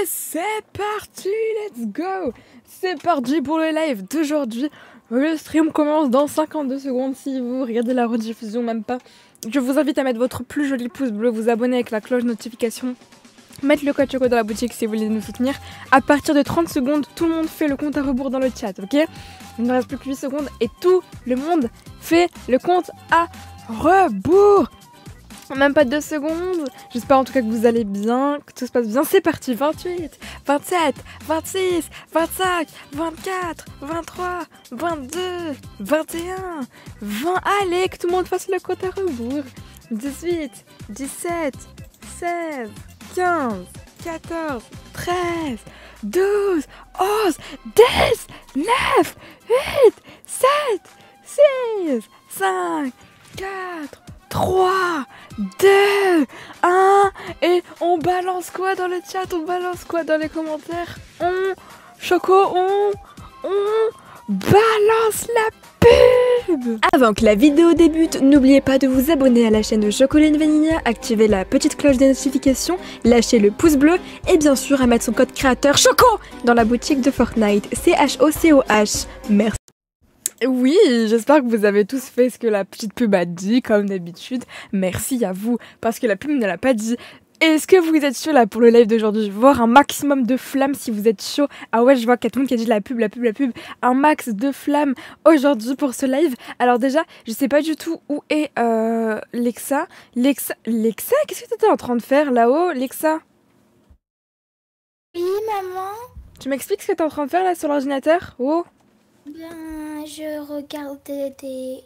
c'est parti, let's go. C'est parti pour le live d'aujourd'hui. Le stream commence dans 52 secondes si vous regardez la rediffusion, même pas. Je vous invite à mettre votre plus joli pouce bleu, vous abonner avec la cloche notification, mettre le code Choco dans la boutique si vous voulez nous soutenir. À partir de 30 secondes, tout le monde fait le compte à rebours dans le chat, ok? Il ne reste plus que 8 secondes et tout le monde fait le compte à rebours. Même pas 2 secondes. J'espère en tout cas que vous allez bien, que tout se passe bien. C'est parti. 28, 27, 26, 25, 24, 23, 22, 21, 20. Allez, que tout le monde fasse le compte à rebours. 18, 17, 16, 15, 14, 13, 12, 11, 10, 9, 8, 7, 6, 5, 4, 3, 2, 1, et on balance quoi dans le chat? On balance quoi dans les commentaires? On balance la pub. Avant que la vidéo débute, n'oubliez pas de vous abonner à la chaîne de Chocolat Vanilla, activer la petite cloche des notifications, lâcher le pouce bleu et bien sûr à mettre son code créateur CHOCO dans la boutique de Fortnite, CHOCOH. Merci. Oui, j'espère que vous avez tous fait ce que la petite pub a dit, comme d'habitude. Merci à vous, parce que la pub ne l'a pas dit. Est-ce que vous êtes chaud là pour le live d'aujourd'hui? Je vais voir un maximum de flammes si vous êtes chaud. Ah ouais, je vois qu'il y a tout le monde qui a dit la pub. Un max de flammes aujourd'hui pour ce live. Alors déjà, je sais pas du tout où est Lexa. Lexa, qu'est-ce que t'étais en train de faire là-haut, Lexa? Oui, maman. Tu m'expliques ce que t'es en train de faire là sur l'ordinateur? Oh. Ben, je regardais des...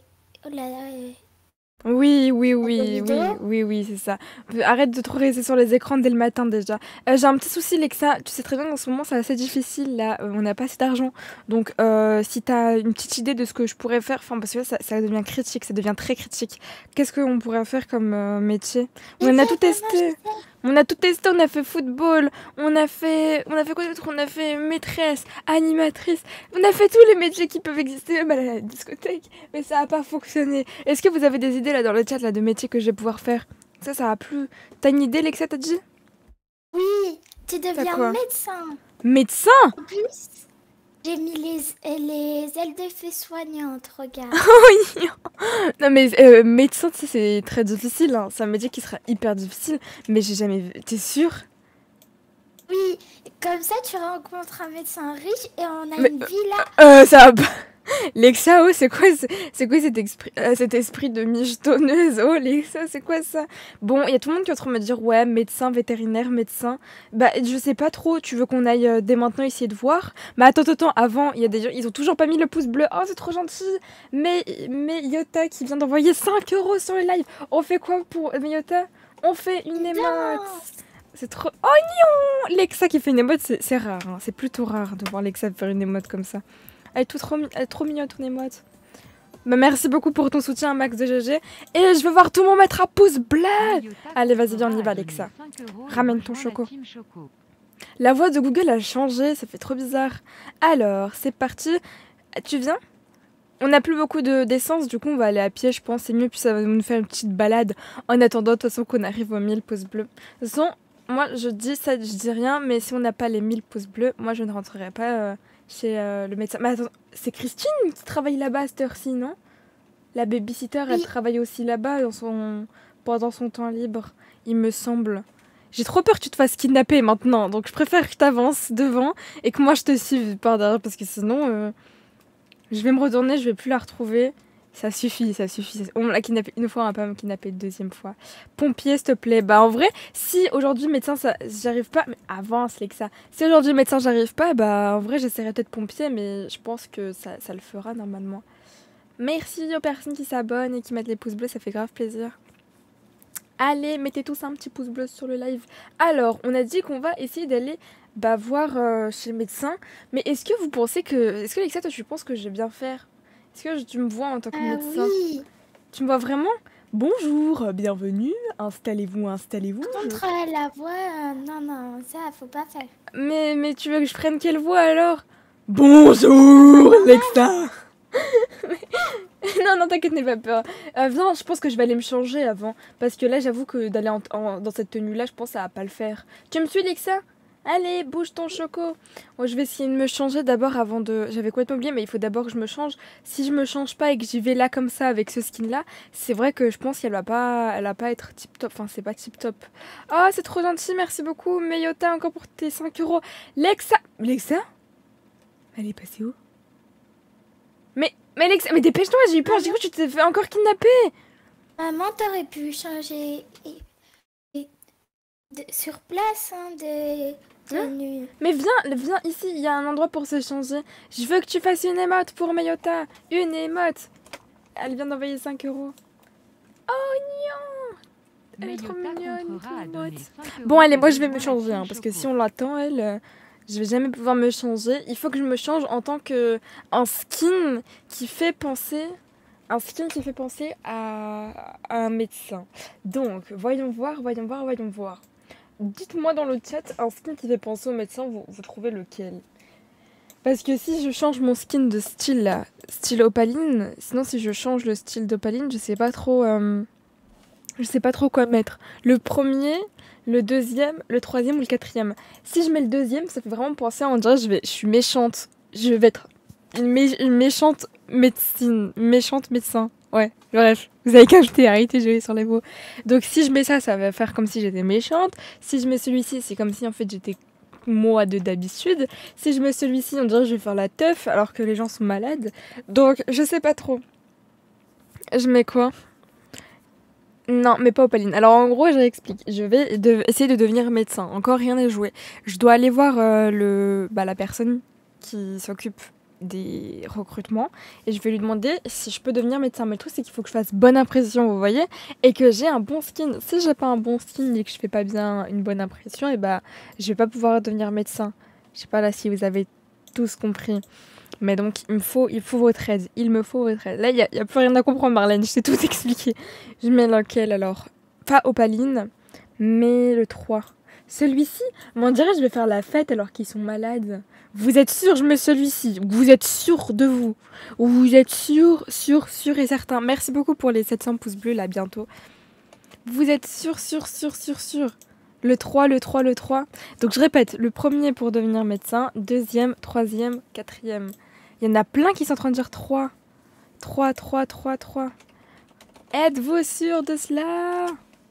Oui, c'est ça. Arrête de trop rester sur les écrans dès le matin déjà. J'ai un petit souci, Lexa. Tu sais très bien qu'en ce moment c'est assez difficile là. On n'a pas assez d'argent. Donc si t'as une petite idée de ce que je pourrais faire, enfin parce que là, ça devient critique, ça devient très critique. Qu'est-ce qu'on pourrait faire comme métier? On a tout testé. On a tout testé, on a fait football, on a fait quoi d'autre? On a fait maîtresse, animatrice, on a fait tous les métiers qui peuvent exister, même à la discothèque, mais ça a pas fonctionné. Est-ce que vous avez des idées là dans le chat là de métiers que je vais pouvoir faire? Ça a plu. T'as une idée, Lexa, t'as dit? Oui, tu deviens médecin. Médecin? En plus, j'ai mis les ailes de fée soignante, regarde. Oui. Non mais médecin, tu sais, c'est très difficile, hein. C'est un métier qui sera hyper difficile, mais j'ai jamais vu. T'es sûre? Oui, comme ça tu rencontres un médecin riche et on a une villa. Ça va. Lexa, oh, c'est quoi cet esprit de michetonneuse? Oh, Lexa, c'est quoi ça? Bon, il y a tout le monde qui est en train de me dire, ouais, médecin, vétérinaire, médecin. Bah, je sais pas trop, tu veux qu'on aille dès maintenant essayer de voir? Mais attends, avant, il y a des gens, ils ont toujours pas mis le pouce bleu. Oh, c'est trop gentil. Mais Yota qui vient d'envoyer 5 € sur le live. On fait quoi pour Yota? On fait une émote. C'est trop... Oh non! Lexa qui fait une émote, c'est rare, hein. C'est plutôt rare de voir Lexa faire une émote comme ça. Elle est trop mignonne ton émote. Bah, merci beaucoup pour ton soutien, Max de GG. Et je veux voir tout le monde mettre un pouce bleu. Allez, vas-y, viens, on y va, Alexa. Ramène ton choco. La voix de Google a changé, ça fait trop bizarre. Alors, c'est parti. Tu viens? On n'a plus beaucoup d'essence, du coup on va aller à pied, je pense. C'est mieux, puis ça va nous faire une petite balade. En attendant, de toute façon, qu'on arrive aux 1000 pouces bleus. De toute façon, moi, je dis rien, mais si on n'a pas les 1000 pouces bleus, moi, je ne rentrerai pas... chez le médecin. Mais attends, c'est Christine qui travaille là-bas à cette heure-ci, non? La babysitter, elle travaille aussi là-bas pendant son temps libre, il me semble. J'ai trop peur que tu te fasses kidnapper maintenant, donc je préfère que tu avances devant et que moi je te suive par derrière, parce que sinon, je vais me retourner, je vais plus la retrouver. Ça suffit. On l'a kidnappé une fois, on va pas me kidnapper une deuxième fois. Pompier, s'il te plaît. Bah en vrai, si aujourd'hui médecin, j'arrive pas, mais avance Lexa. Si aujourd'hui médecin, j'arrive pas, bah en vrai, j'essaierai peut-être pompier, mais je pense que ça le fera normalement. Merci aux personnes qui s'abonnent et qui mettent les pouces bleus, ça fait grave plaisir. Allez, mettez tous un petit pouce bleu sur le live. Alors, on a dit qu'on va essayer d'aller voir chez le médecin, mais est-ce que vous pensez que... Est-ce que Lexa, toi, tu penses que je vais bien faire? Est-ce que tu me vois en tant que médecin? Oui. Tu me vois vraiment? Bonjour, bienvenue, installez-vous. Contre la voix, non, ça faut pas faire. Mais tu veux que je prenne quelle voix alors? Bonjour, Lexa. Non, t'inquiète, n'aie pas peur. Non, je pense que je vais aller me changer avant. Parce que là, j'avoue que d'aller dans cette tenue-là, je pense que ça va pas le faire. Tu me suis, Lexa? Allez, bouge ton choco. Moi, je vais essayer de me changer d'abord avant de... J'avais complètement oublié, mais il faut d'abord que je me change. Si je me change pas et que j'y vais là comme ça avec ce skin-là, c'est vrai que je pense qu'elle va pas être tip-top. Enfin, c'est pas tip-top. Oh, c'est trop gentil, merci beaucoup. Meyota, encore pour tes 5 €. Lexa... Lexa? Elle est passée où? Mais Lexa, mais dépêche-toi, j'ai eu peur, j'ai cru que tu t'es fait encore kidnapper. Maman, t'aurais pu changer sur place, hein, de tenue. Mais viens ici, il y a un endroit pour se changer. Je veux que tu fasses une émote pour Meyota. Une émote. Elle vient d'envoyer 5 €. Oh non! Elle est trop mignonne. Bon, allez, moi je vais me changer, hein, parce que si on l'attend, je vais jamais pouvoir me changer. Il faut que je me change en tant que un skin qui fait penser... Un skin qui fait penser à un médecin. Donc, voyons voir. Dites-moi dans le chat un skin qui fait penser au médecin, vous trouvez lequel? Parce que si je change mon skin de style là, style opaline, sinon si je change le style d'opaline, je sais pas trop quoi mettre. Le premier, le deuxième, le troisième ou le quatrième. Si je mets le deuxième, ça fait vraiment penser à, on dirait je suis méchante. Je vais être une méchante médecin. Ouais, bref, vous avez qu'à ajouter, arrêtez de jouer sur les mots. Donc si je mets ça, ça va faire comme si j'étais méchante. Si je mets celui-ci, c'est comme si en fait j'étais moi de d'habitude. Si je mets celui-ci, on dirait que je vais faire la teuf alors que les gens sont malades. Donc je sais pas trop. Je mets quoi? Non, mais pas opaline. Alors en gros, je réexplique. Je vais essayer de devenir médecin. Encore rien n'est joué. Je dois aller voir la personne qui s'occupe des recrutements et je vais lui demander si je peux devenir médecin. Mais le truc, c'est qu'il faut que je fasse bonne impression, vous voyez, et que j'ai un bon skin. Si j'ai pas un bon skin et que je fais pas bien une bonne impression, et je vais pas pouvoir devenir médecin. Je sais pas là si vous avez tous compris. Mais donc, il me faut votre aide. Il me faut votre aide. Là, il y a plus rien à comprendre, Marlène. Je t'ai tout expliqué. Je mets lequel alors? Pas opaline, mais le 3. Celui-ci, on dirait que je vais faire la fête alors qu'ils sont malades. Vous êtes sûr, je mets celui-ci. Vous êtes sûr de vous. Vous êtes sûr et certain. Merci beaucoup pour les 700 pouces bleus, là, bientôt. Vous êtes sûr. Le 3. Donc je répète, le premier pour devenir médecin, deuxième, troisième, quatrième. Il y en a plein qui sont en train de dire 3. 3. Êtes-vous sûr de cela?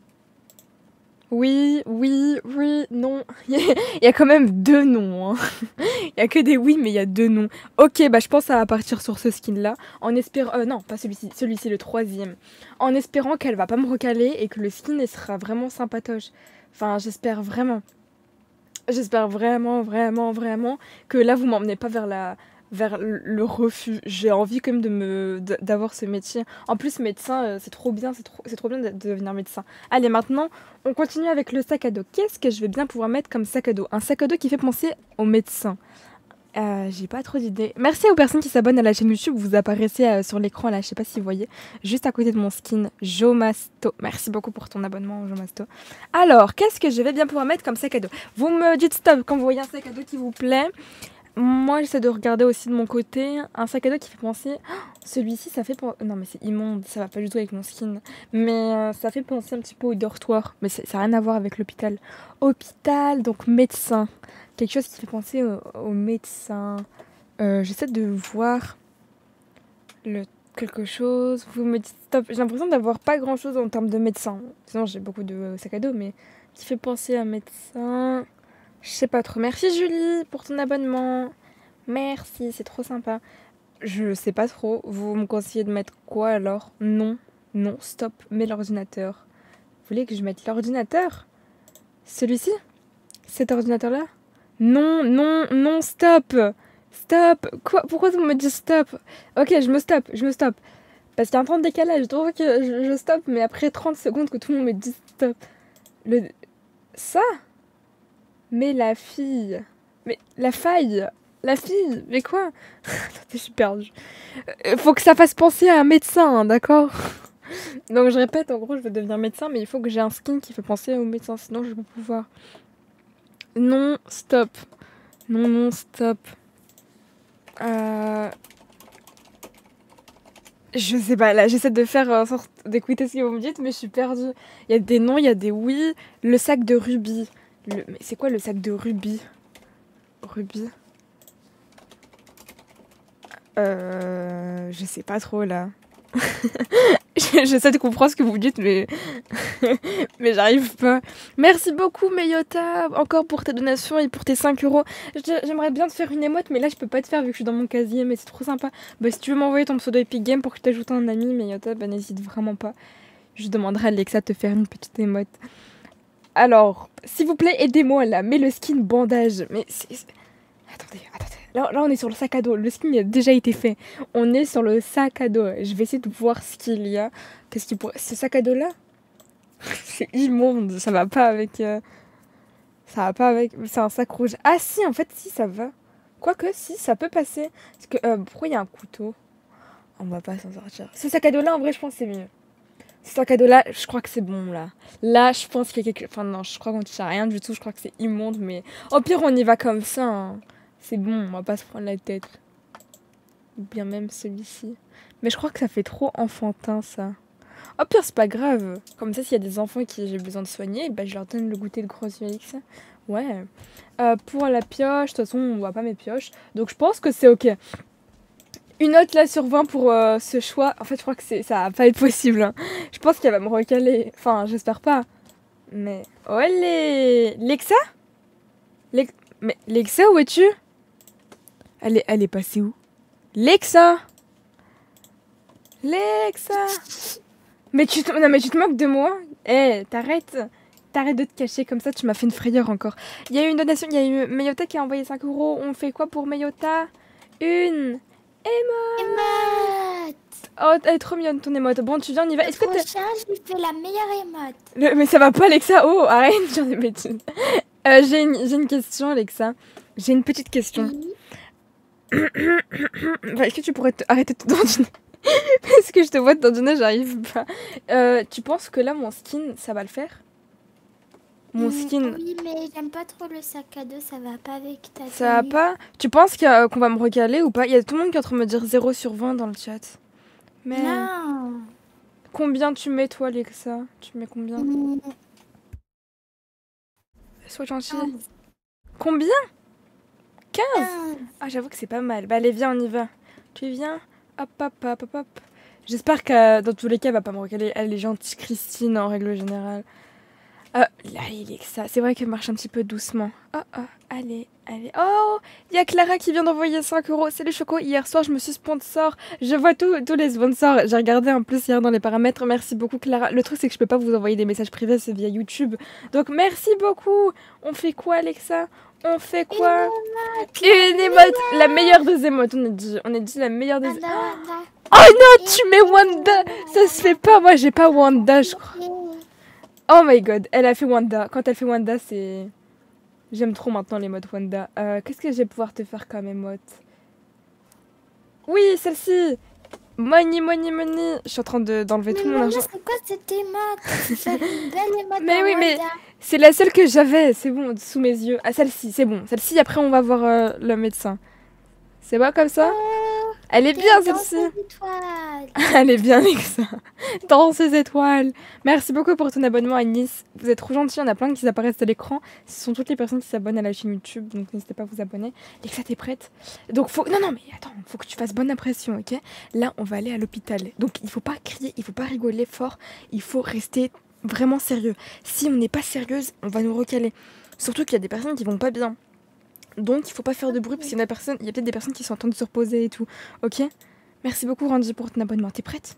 Oui, non. Il y a quand même 2 noms. Hein. Il y a que des oui, mais il y a 2 noms. Ok, je pense que ça va partir sur ce skin-là. En espérant... non, pas celui-ci, le troisième. En espérant qu'elle va pas me recaler et que le skin sera vraiment sympatoche. Enfin, j'espère vraiment. J'espère vraiment que là, vous m'emmenez pas vers le refus. J'ai envie quand même d'avoir ce métier. En plus, médecin, c'est trop bien, c'est trop bien de devenir médecin. Allez, maintenant, on continue avec le sac à dos. Qu'est-ce que je vais bien pouvoir mettre comme sac à dos? Un sac à dos qui fait penser au médecin. J'ai pas trop d'idées. Merci aux personnes qui s'abonnent à la chaîne YouTube. Vous apparaissez sur l'écran là, je sais pas si vous voyez, juste à côté de mon skin, Jomasto. Merci beaucoup pour ton abonnement, Jomasto. Alors, qu'est-ce que je vais bien pouvoir mettre comme sac à dos? Vous me dites stop quand vous voyez un sac à dos qui vous plaît. Moi, j'essaie de regarder aussi de mon côté un sac à dos qui fait penser... celui-ci, ça fait penser... Non, mais c'est immonde, ça va pas du tout avec mon skin. Mais ça fait penser un petit peu au dortoir. Mais ça n'a rien à voir avec l'hôpital. Hôpital, donc médecin. Quelque chose qui fait penser au médecin. J'essaie de voir quelque chose. Vous me dites stop. J'ai l'impression d'avoir pas grand-chose en termes de médecin. Sinon, j'ai beaucoup de sacs à dos, mais qui fait penser à médecin... Je sais pas trop. Merci Julie pour ton abonnement. Merci, c'est trop sympa. Je sais pas trop. Vous me conseillez de mettre quoi alors? Non, stop. Mets l'ordinateur. Vous voulez que je mette l'ordinateur? Celui-ci? Cet ordinateur-là? Non, stop. Stop. Quoi? Pourquoi vous me dites stop? Ok, je me stoppe. Parce qu'il y a un temps de décalage. Je trouve que je stoppe, mais après 30 secondes que tout le monde me dit stop. Ça? Mais la fille... Mais la faille... La fille... Mais quoi? Attendez, je suis perdue. Faut que ça fasse penser à un médecin, hein, d'accord? Donc je répète, en gros, je veux devenir médecin, mais il faut que j'ai un skin qui fait penser au médecin, sinon je vais pas pouvoir. Non, stop. Stop. Je sais pas, là, j'essaie de faire en sorte d'écouter ce que vous me dites, mais je suis perdue. Il y a des non, il y a des oui. Le sac de rubis. Mais c'est quoi le sac de rubis? Rubis. Je sais pas trop là. J'essaie de comprendre ce que vous dites, mais mais j'arrive pas. Merci beaucoup, Meyota, encore pour tes donations et pour tes 5 euros. J'aimerais bien te faire une émote, mais là je peux pas te faire vu que je suis dans mon casier, mais c'est trop sympa. Bah, si tu veux m'envoyer ton pseudo Epic Game pour que je t'ajoute un ami, Meyota, bah n'hésite vraiment pas. Je demanderai à Alexa de te faire une petite émote. Alors, s'il vous plaît, aidez-moi là. Mets le skin bandage. Mais attendez. Là, on est sur le sac à dos. Le skin a déjà été fait. On est sur le sac à dos. Je vais essayer de voir ce qu'il y a. Qu'est-ce qu'il pourrait... Ce sac à dos là, c'est immonde. Ça va pas avec. Ça va pas avec. C'est un sac rouge. Ah si, en fait, si ça va. Quoique, si, ça peut passer. Parce que pourquoi il y a un couteau? On va pas s'en sortir. Ce sac à dos là, en vrai, je pense que c'est mieux. Ce sac à dos là, je crois que c'est bon là. Là, je pense qu'il y a quelque... Enfin non, je crois qu'on touche à rien du tout. Je crois que c'est immonde, mais au pire, on y va comme ça. Hein. C'est bon, on va pas se prendre la tête. Ou bien même celui-ci. Mais je crois que ça fait trop enfantin ça. Au pire, c'est pas grave. Comme ça, s'il y a des enfants qui j'ai besoin de soigner, bah, je leur donne le goûter de gros UX. Ouais. Pour la pioche, de toute façon, on voit pas mes pioches. Donc je pense que c'est ok. Une note là sur 20 pour ce choix. En fait, je crois que ça va pas être possible. Hein. Je pense qu'elle va me recaler. Enfin, j'espère pas. Mais... Olé Lexa Mais Lexa, où es-tu? Elle est passée où? Lexa Mais non, mais tu te moques de moi? Eh, t'arrêtes de te cacher comme ça, tu m'as fait une frayeur encore. Il y a eu une donation, il y a eu Meyota qui a envoyé 5 euros. On fait quoi pour Meyota? Une émote. Oh, elle est trop mignonne ton émote. Bon, tu viens, on y va. Est-ce que je lui fais la meilleure émote. Mais ça va pas, Alexa. Oh, arrête, j'en ai bêtise. J'ai une question, Alexa. J'ai une petite question. Oui. Est-ce que tu pourrais arrêter de te dandiner? Parce que je te vois te dandiner, j'arrive pas. Tu penses que là, mon skin, ça va le faire? Mon skin... Oui, mais j'aime pas trop le sac à dos, ça va pas avec ta tenue. Ça va pas? Tu penses qu'on va me recaler ou pas? Il y a tout le monde qui est en train de me dire 0 sur 20 dans le chat. Mais... Non. Combien tu mets, toi, Alexa? Tu mets combien? Sois gentil. 15. Combien? 15? Ah, j'avoue que c'est pas mal. Bah, allez, viens, on y va. Tu viens? Hop. J'espère que dans tous les cas, elle va pas me recaler. Elle est gentille, Christine, en règle générale. Là, il est que ça. C'est vrai qu'elle marche un petit peu doucement. Oh, allez. Oh, il y a Clara qui vient d'envoyer 5 euros. Salut Choco, hier soir, je me suis sponsor. Je vois tous les sponsors. J'ai regardé en plus hier dans les paramètres. Merci beaucoup, Clara. Le truc, c'est que je peux pas vous envoyer des messages privés, c'est via YouTube. Donc, merci beaucoup. On fait quoi, Alexa? On fait quoi? Une émote. La meilleure des émotes, on a dit la meilleure des émotes. Oh non, tu mets Wanda. Ça se fait pas. Moi, j'ai pas Wanda, je crois. Oh my god, elle a fait Wanda. Quand elle fait Wanda, c'est... J'aime trop maintenant les modes Wanda. Qu'est-ce que je vais pouvoir te faire comme émote? Oui, celle-ci. Money. Je suis en train d'enlever tout mon argent. C'est quoi cette émote? C'est une belle émote. Mais oui, mais c'est la seule que j'avais. C'est bon, sous mes yeux. Ah, celle-ci, c'est bon. Celle-ci, après, on va voir le médecin. C'est bon comme ça? Elle est bien, celle-ci. Elle est bien, Alexa. Dans ces étoiles. Merci beaucoup pour ton abonnement à Nice. Vous êtes trop gentils. Il y en a plein qui apparaissent à l'écran. Ce sont toutes les personnes qui s'abonnent à la chaîne YouTube. Donc n'hésitez pas à vous abonner. Alexa, t'es prête? Donc non, mais attends. Faut que tu fasses bonne impression, ok? Là, on va aller à l'hôpital. Donc il faut pas crier, il faut pas rigoler fort. Il faut rester vraiment sérieux. Si on n'est pas sérieuse, on va nous recaler. Surtout qu'il y a des personnes qui vont pas bien. Donc il faut pas faire de bruit parce qu'il y a peut-être des personnes qui sont en train de se reposer et tout. Ok? Merci beaucoup Randy pour ton abonnement. T'es prête?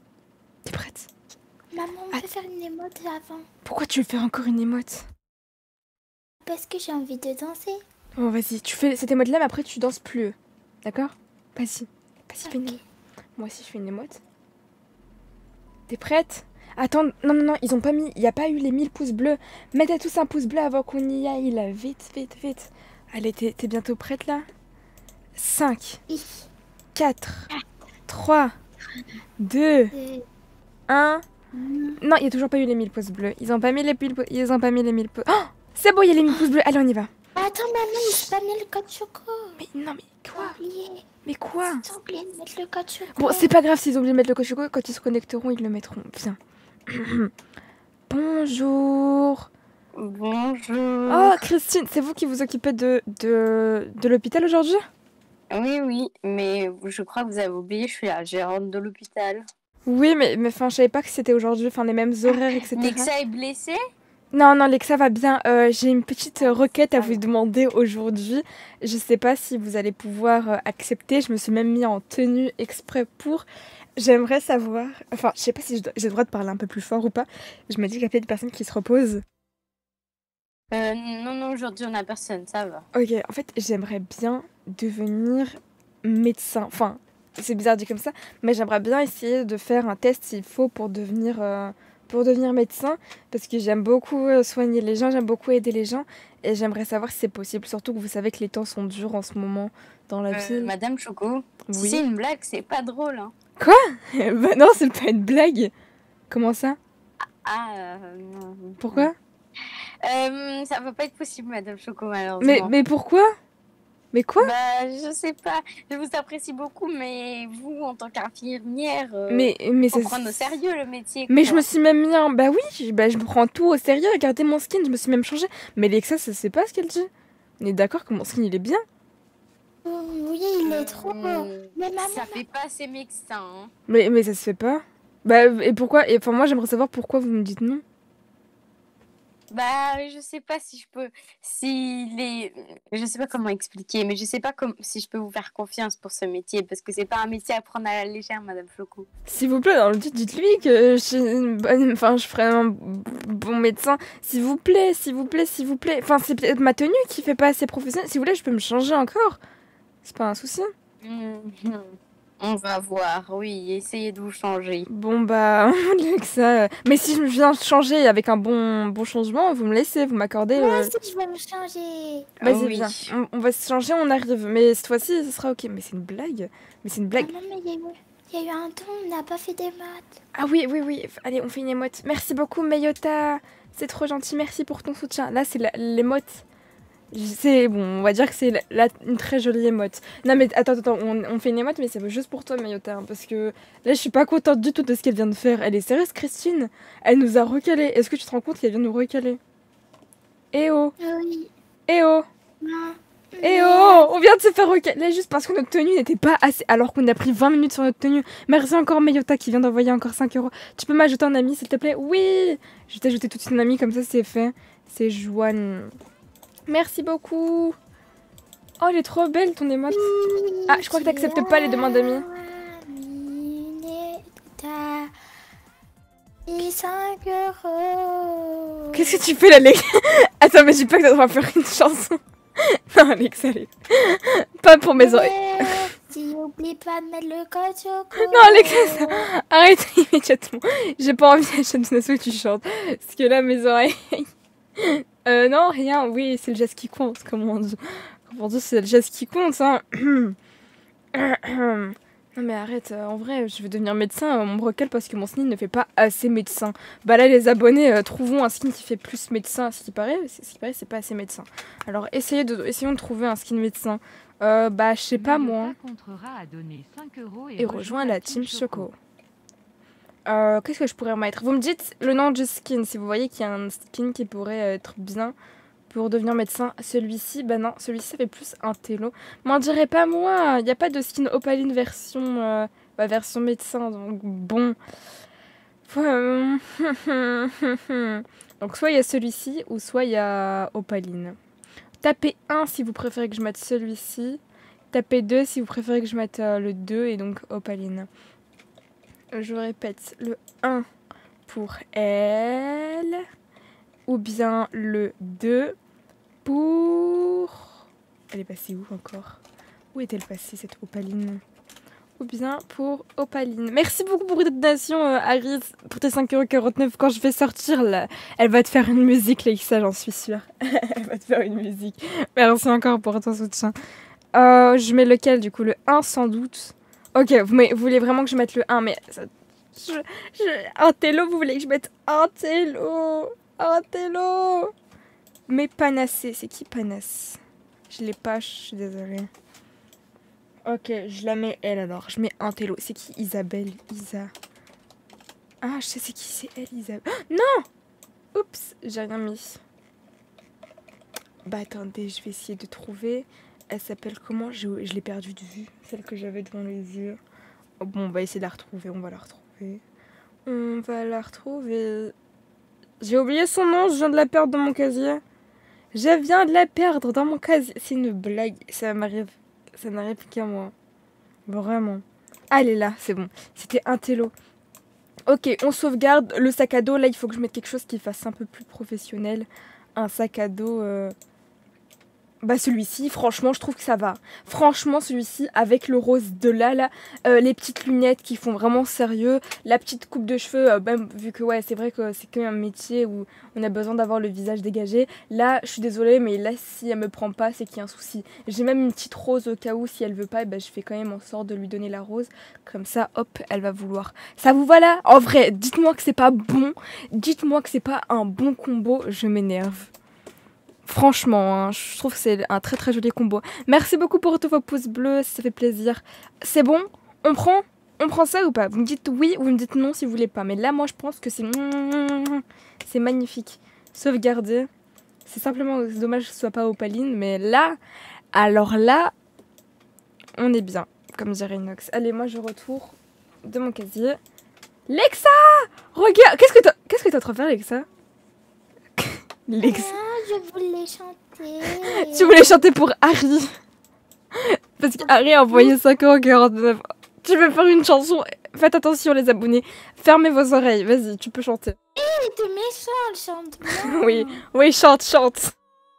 Maman, on peut faire une émote avant. Pourquoi tu veux faire encore une émote? Parce que j'ai envie de danser. Bon vas-y, tu fais cette émote là mais après tu danses plus. D'accord? Vas-y, fais une émote. Moi aussi je fais une émote. T'es prête? Attends, non, ils ont pas mis, il n'y a pas eu les 1000 pouces bleus. Mettez tous un pouce bleu avant qu'on y aille là. Vite. Allez, t'es bientôt prête là? 5, 4, 3, 2, 1. Non, il n'y a toujours pas eu les 1000 pouces bleus. Ils ont pas mis les 1000 pouces. Oh, c'est bon, il y a les 1000 pouces bleus. Allez, on y va. Attends, maman, ils ont pas mis le code choco. Mais non, mais quoi? Mais quoi? Ils ont oublié de mettre le code choco. Bon, c'est pas grave s'ils ont oublié de mettre le code choco. Quand ils se connecteront, ils le mettront. Viens. Bonjour. Bonjour. Oh, Christine, c'est vous qui vous occupez de l'hôpital aujourd'hui? Oui, oui, mais je crois que vous avez oublié, je suis la gérante de l'hôpital. Oui, mais enfin, je savais pas que c'était aujourd'hui, enfin, les mêmes horaires, etc. Lexa est blessée? Non, non, Lexa va bien. J'ai une petite requête à Ça vous va. demander aujourd'hui. Je sais pas si vous allez pouvoir accepter. Je me suis même mis en tenue exprès pour. J'aimerais savoir. Enfin, je sais pas si j'ai le droit de parler un peu plus fort ou pas. Je me dis qu'il y a peut-être des personnes qui se reposent. Non, non, aujourd'hui on a personne, ça va. Ok, en fait, j'aimerais bien devenir médecin. Enfin, c'est bizarre dit comme ça, mais j'aimerais bien essayer de faire un test s'il faut pour devenir médecin, parce que j'aime beaucoup soigner les gens, j'aime beaucoup aider les gens, et j'aimerais savoir si c'est possible. Surtout que vous savez que les temps sont durs en ce moment dans la ville. Madame Choco, si c'est Oui. une blague, c'est pas drôle, hein. Quoi? Bah non, c'est pas une blague. Comment ça? Ah, non. Pourquoi? Ça va pas être possible, Madame Choco, malheureusement. Mais pourquoi? Mais quoi? Bah, je sais pas. Je vous apprécie beaucoup, mais vous, en tant qu'infirmière, Mais faut ça. prendre au sérieux le métier, Mais je me quoi. suis même mis un... Bah oui, je me prends tout au sérieux. Regardez mon skin, je me suis même changé. Mais Lexa, ça sait pas ce qu'elle dit. On est d'accord que mon skin, il est bien. Oui, il est trop beau. Mais maman, Ça fait pas assez médecin, hein. Mais ça se fait pas. Bah, et pourquoi? Et enfin, moi, j'aimerais savoir pourquoi vous me dites non. Bah, je sais pas si je peux, je sais pas comment expliquer, mais je sais pas si je peux vous faire confiance pour ce métier, parce que c'est pas un métier à prendre à la légère, Madame Floco. S'il vous plaît, dans le titre, dites-lui que je suis une bonne... Enfin, je ferai un bon médecin. S'il vous plaît, s'il vous plaît, s'il vous plaît. Enfin, c'est peut-être ma tenue qui fait pas assez professionnelle. Si vous voulez, je peux me changer encore. C'est pas un souci. On va voir, oui, essayez de vous changer. Bon bah, Lexa... Mais si je viens changer avec un bon changement, vous me laissez, vous m'accordez... moi aussi, je vais me changer. Vas-y, Oui. viens. On va se changer, on arrive. Mais cette fois-ci, ce sera ok. Mais c'est une blague. Mais c'est une blague. Maman, mais il y a eu un temps où on n'a pas fait des maths. Ah oui, oui, oui. Allez, on fait une émote. Merci beaucoup, Mayota. C'est trop gentil. Merci pour ton soutien. Là, c'est l'émote. C'est bon, on va dire que c'est une très jolie émote. Non, mais attends, on fait une émote, mais c'est juste pour toi, Mayota. Hein, parce que là, je suis pas contente du tout de ce qu'elle vient de faire. Elle est sérieuse, Christine? Elle nous a recalé. Est-ce que tu te rends compte qu'elle vient nous recaler? Eh oh! Oui. Eh oh! Non. Eh oh, on vient de se faire recaler juste parce que notre tenue n'était pas assez, alors qu'on a pris 20 minutes sur notre tenue. Merci encore Mayota qui vient d'envoyer encore 5 euros. Tu peux m'ajouter en ami s'il te plaît? Oui. Je vais t'ajouter tout de suite en ami, comme ça c'est fait. C'est Joanne. Merci beaucoup. Oh, elle est trop belle ton émote. Ah, je crois que t'acceptes pas les demandes d'amis. 5 euros. Qu'est-ce que tu fais là, Alex? Attends, mais je dis pas que ça doit faire une chanson. Non, Alex, allez. Pas pour mes oreilles. Si oublie pas de mettre le code Choco. Non, Alex, arrête immédiatement. J'ai pas envie à chaque fois que tu chantes. Parce que là, mes oreilles. Non, rien. Oui, c'est le geste qui compte, comme on dit. Comme on dit, c'est le geste qui compte, hein. Non mais arrête, en vrai, je veux devenir médecin, on me recale parce que mon skin ne fait pas assez médecin. Bah là, les abonnés, trouvons un skin qui fait plus médecin, ce qui paraît, c'est pas assez médecin. Alors essayons de trouver un skin médecin. Bah je sais pas moi. Et rejoins la team Choco. Qu'est-ce que je pourrais mettre? Vous me dites le nom du skin, si vous voyez qu'il y a un skin qui pourrait être bien pour devenir médecin. Celui-ci, bah non, celui-ci ça fait plus un télo. M'en dirait pas moi, il n'y a pas de skin opaline version, version médecin, donc bon. Donc soit il y a celui-ci, ou soit il y a opaline. Tapez 1 si vous préférez que je mette celui-ci. Tapez 2 si vous préférez que je mette le 2 et donc opaline. Je répète, le 1 pour elle, ou bien le 2 pour... Elle est passée où encore? Où est-elle passée cette opaline? Ou bien pour opaline. Merci beaucoup pour cette donation, Aris, pour tes 5,49 € quand je vais sortir là. Elle va te faire une musique, Leïssa, j'en suis sûre. Elle va te faire une musique. Merci encore pour ton soutien. Je mets lequel du coup? Le 1 sans doute. Ok, vous voulez vraiment que je mette le 1, mais... un télo, vous voulez que je mette un télo? Un télo? Mais Panacée, c'est qui Panace? Je l'ai pas, je suis désolée. Ok, je la mets elle alors. Je mets un télo. C'est qui Isabelle? Isa. Ah, je sais c'est qui c'est elle, Isabelle. Oh, non! Oups, j'ai rien mis. Bah attendez, je vais essayer de trouver. Elle s'appelle comment? Je l'ai perdue de vue, celle que j'avais devant les yeux. Oh, bon, on va essayer de la retrouver, on va la retrouver. On va la retrouver. J'ai oublié son nom, je viens de la perdre dans mon casier. Je viens de la perdre dans mon casier. C'est une blague, ça n'arrive qu'à moi. Vraiment. Ah, elle est là, c'est bon. C'était un télo. Ok, on sauvegarde le sac à dos. Là, il faut que je mette quelque chose qui fasse un peu plus professionnel. Un sac à dos... Bah celui-ci, franchement, je trouve que ça va. Franchement, celui-ci, avec le rose de là, les petites lunettes qui font vraiment sérieux, la petite coupe de cheveux, même vu que ouais, c'est vrai que c'est quand même un métier où on a besoin d'avoir le visage dégagé. Là, je suis désolée, mais là, si elle me prend pas, c'est qu'il y a un souci. J'ai même une petite rose au cas où, si elle veut pas, bah, je fais quand même en sorte de lui donner la rose. Comme ça, hop, elle va vouloir. Ça vous va là? En vrai, dites-moi que c'est pas bon. Dites-moi que c'est pas un bon combo, je m'énerve. Franchement, hein, je trouve que c'est un très très joli combo. Merci beaucoup pour tous vos pouces bleus, ça fait plaisir. C'est bon? On prend ça ou pas? Vous me dites oui ou vous me dites non si vous voulez pas. Mais là, moi, je pense que c'est magnifique. Sauvegarder. C'est simplement dommage que ce soit pas opaline. Mais là, alors là, on est bien, comme dirait Inox. Allez, moi, je retourne de mon casier. Lexa! Regarde! Qu'est-ce que t'es en train de faire, Lexa? Lexa. Je voulais chanter. Tu voulais chanter pour Harry. Parce qu'Harry a envoyé 5,49 €. Tu veux faire une chanson? Faites attention les abonnés. Fermez vos oreilles. Vas-y, tu peux chanter. T'es méchant, chante bien. Oui, chante.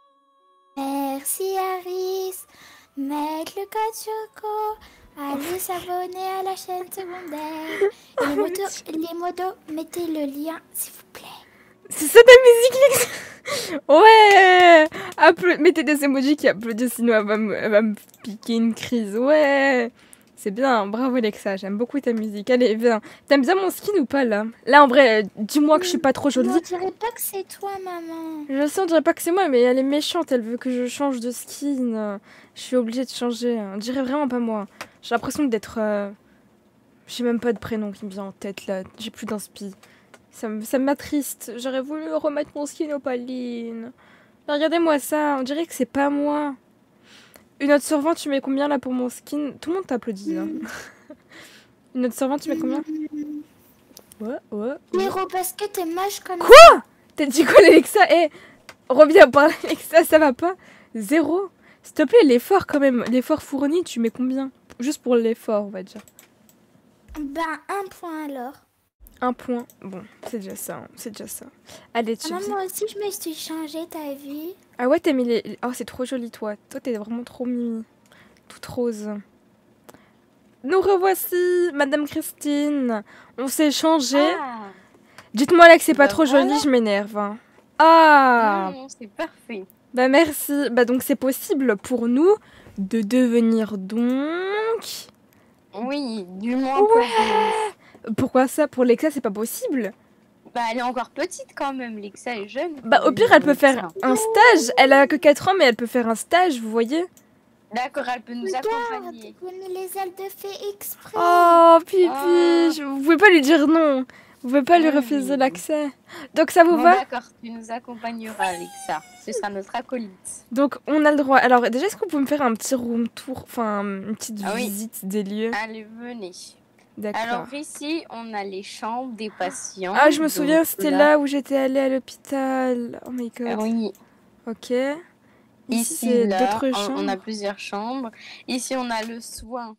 Merci Harris. Mettre le code Choco. Allez s'abonner à la chaîne secondaire. Et les modos, mettez le lien s'il vous plaît. C'est ça ta musique, Lexa? Ouais. Mettez des emojis qui applaudissent, sinon elle va me piquer une crise. Ouais. C'est bien, bravo Lexa, j'aime beaucoup ta musique. Allez, viens. T'aimes bien mon skin ou pas là? Là en vrai, dis-moi que je suis pas trop jolie. On dirait pas que c'est toi, maman. Je sais, on dirait pas que c'est moi, mais elle est méchante, elle veut que je change de skin. Je suis obligée de changer. On dirait vraiment pas moi. J'ai l'impression d'être... J'ai même pas de prénom qui me vient en tête là. J'ai plus d'inspi. Ça m'attriste. J'aurais voulu remettre mon skin opaline. Regardez-moi ça, on dirait que c'est pas moi. Une note sur 20, tu mets combien là pour mon skin? Tout le monde t'applaudit là. Une note sur 20, tu mets combien? Ouais. Zéro parce que t'es moche comme ça. Quoi? T'as dit quoi, Alexa? Reviens parler, Alexa, ça va pas? 0? S'il te plaît, l'effort quand même. L'effort fourni, tu mets combien? Juste pour l'effort, on va dire. Ben, 1 point alors. 1 point. Bon, c'est déjà ça. Allez, tu Maman, moi aussi, je me suis changée, t'as vu? Ah ouais, t'as mis les... Oh, c'est trop joli, toi. Toi, t'es vraiment trop mimi. Toute rose. Nous revoici, Madame Christine. On s'est changé. Ah, Dites-moi là que c'est pas trop voilà. joli, je m'énerve. Hein. Ah non, c'est parfait. Bah merci. Bah donc c'est possible pour nous de devenir donc... Oui, du moins pour vous. Pourquoi ça? Pour Lexa, c'est pas possible? Bah, elle est encore petite quand même, Lexa est jeune. Bah au pire, elle peut faire un stage. Elle a que 4 ans, mais elle peut faire un stage, vous voyez? D'accord, elle peut nous accompagner. J'ai mis les ailes de fée exprès. Oh, Pipi, Ah. vous pouvez pas lui dire non. Vous pouvez pas lui refuser l'accès. Donc ça vous Bon, va? d'accord, tu nous accompagneras avec ça. Ce sera notre acolyte. Donc on a le droit. Alors déjà, est-ce que vous pouvez me faire un petit room tour, enfin une petite visite des lieux? Allez, venez. D'accord. Alors ici, on a les chambres des patients. Ah, je me souviens, Donc, c'était là où j'étais allée à l'hôpital. Oh my god. Oui. Ok. Ici, Ici, c'est là, d'autres chambres. on a plusieurs chambres. Ici, on a le soin.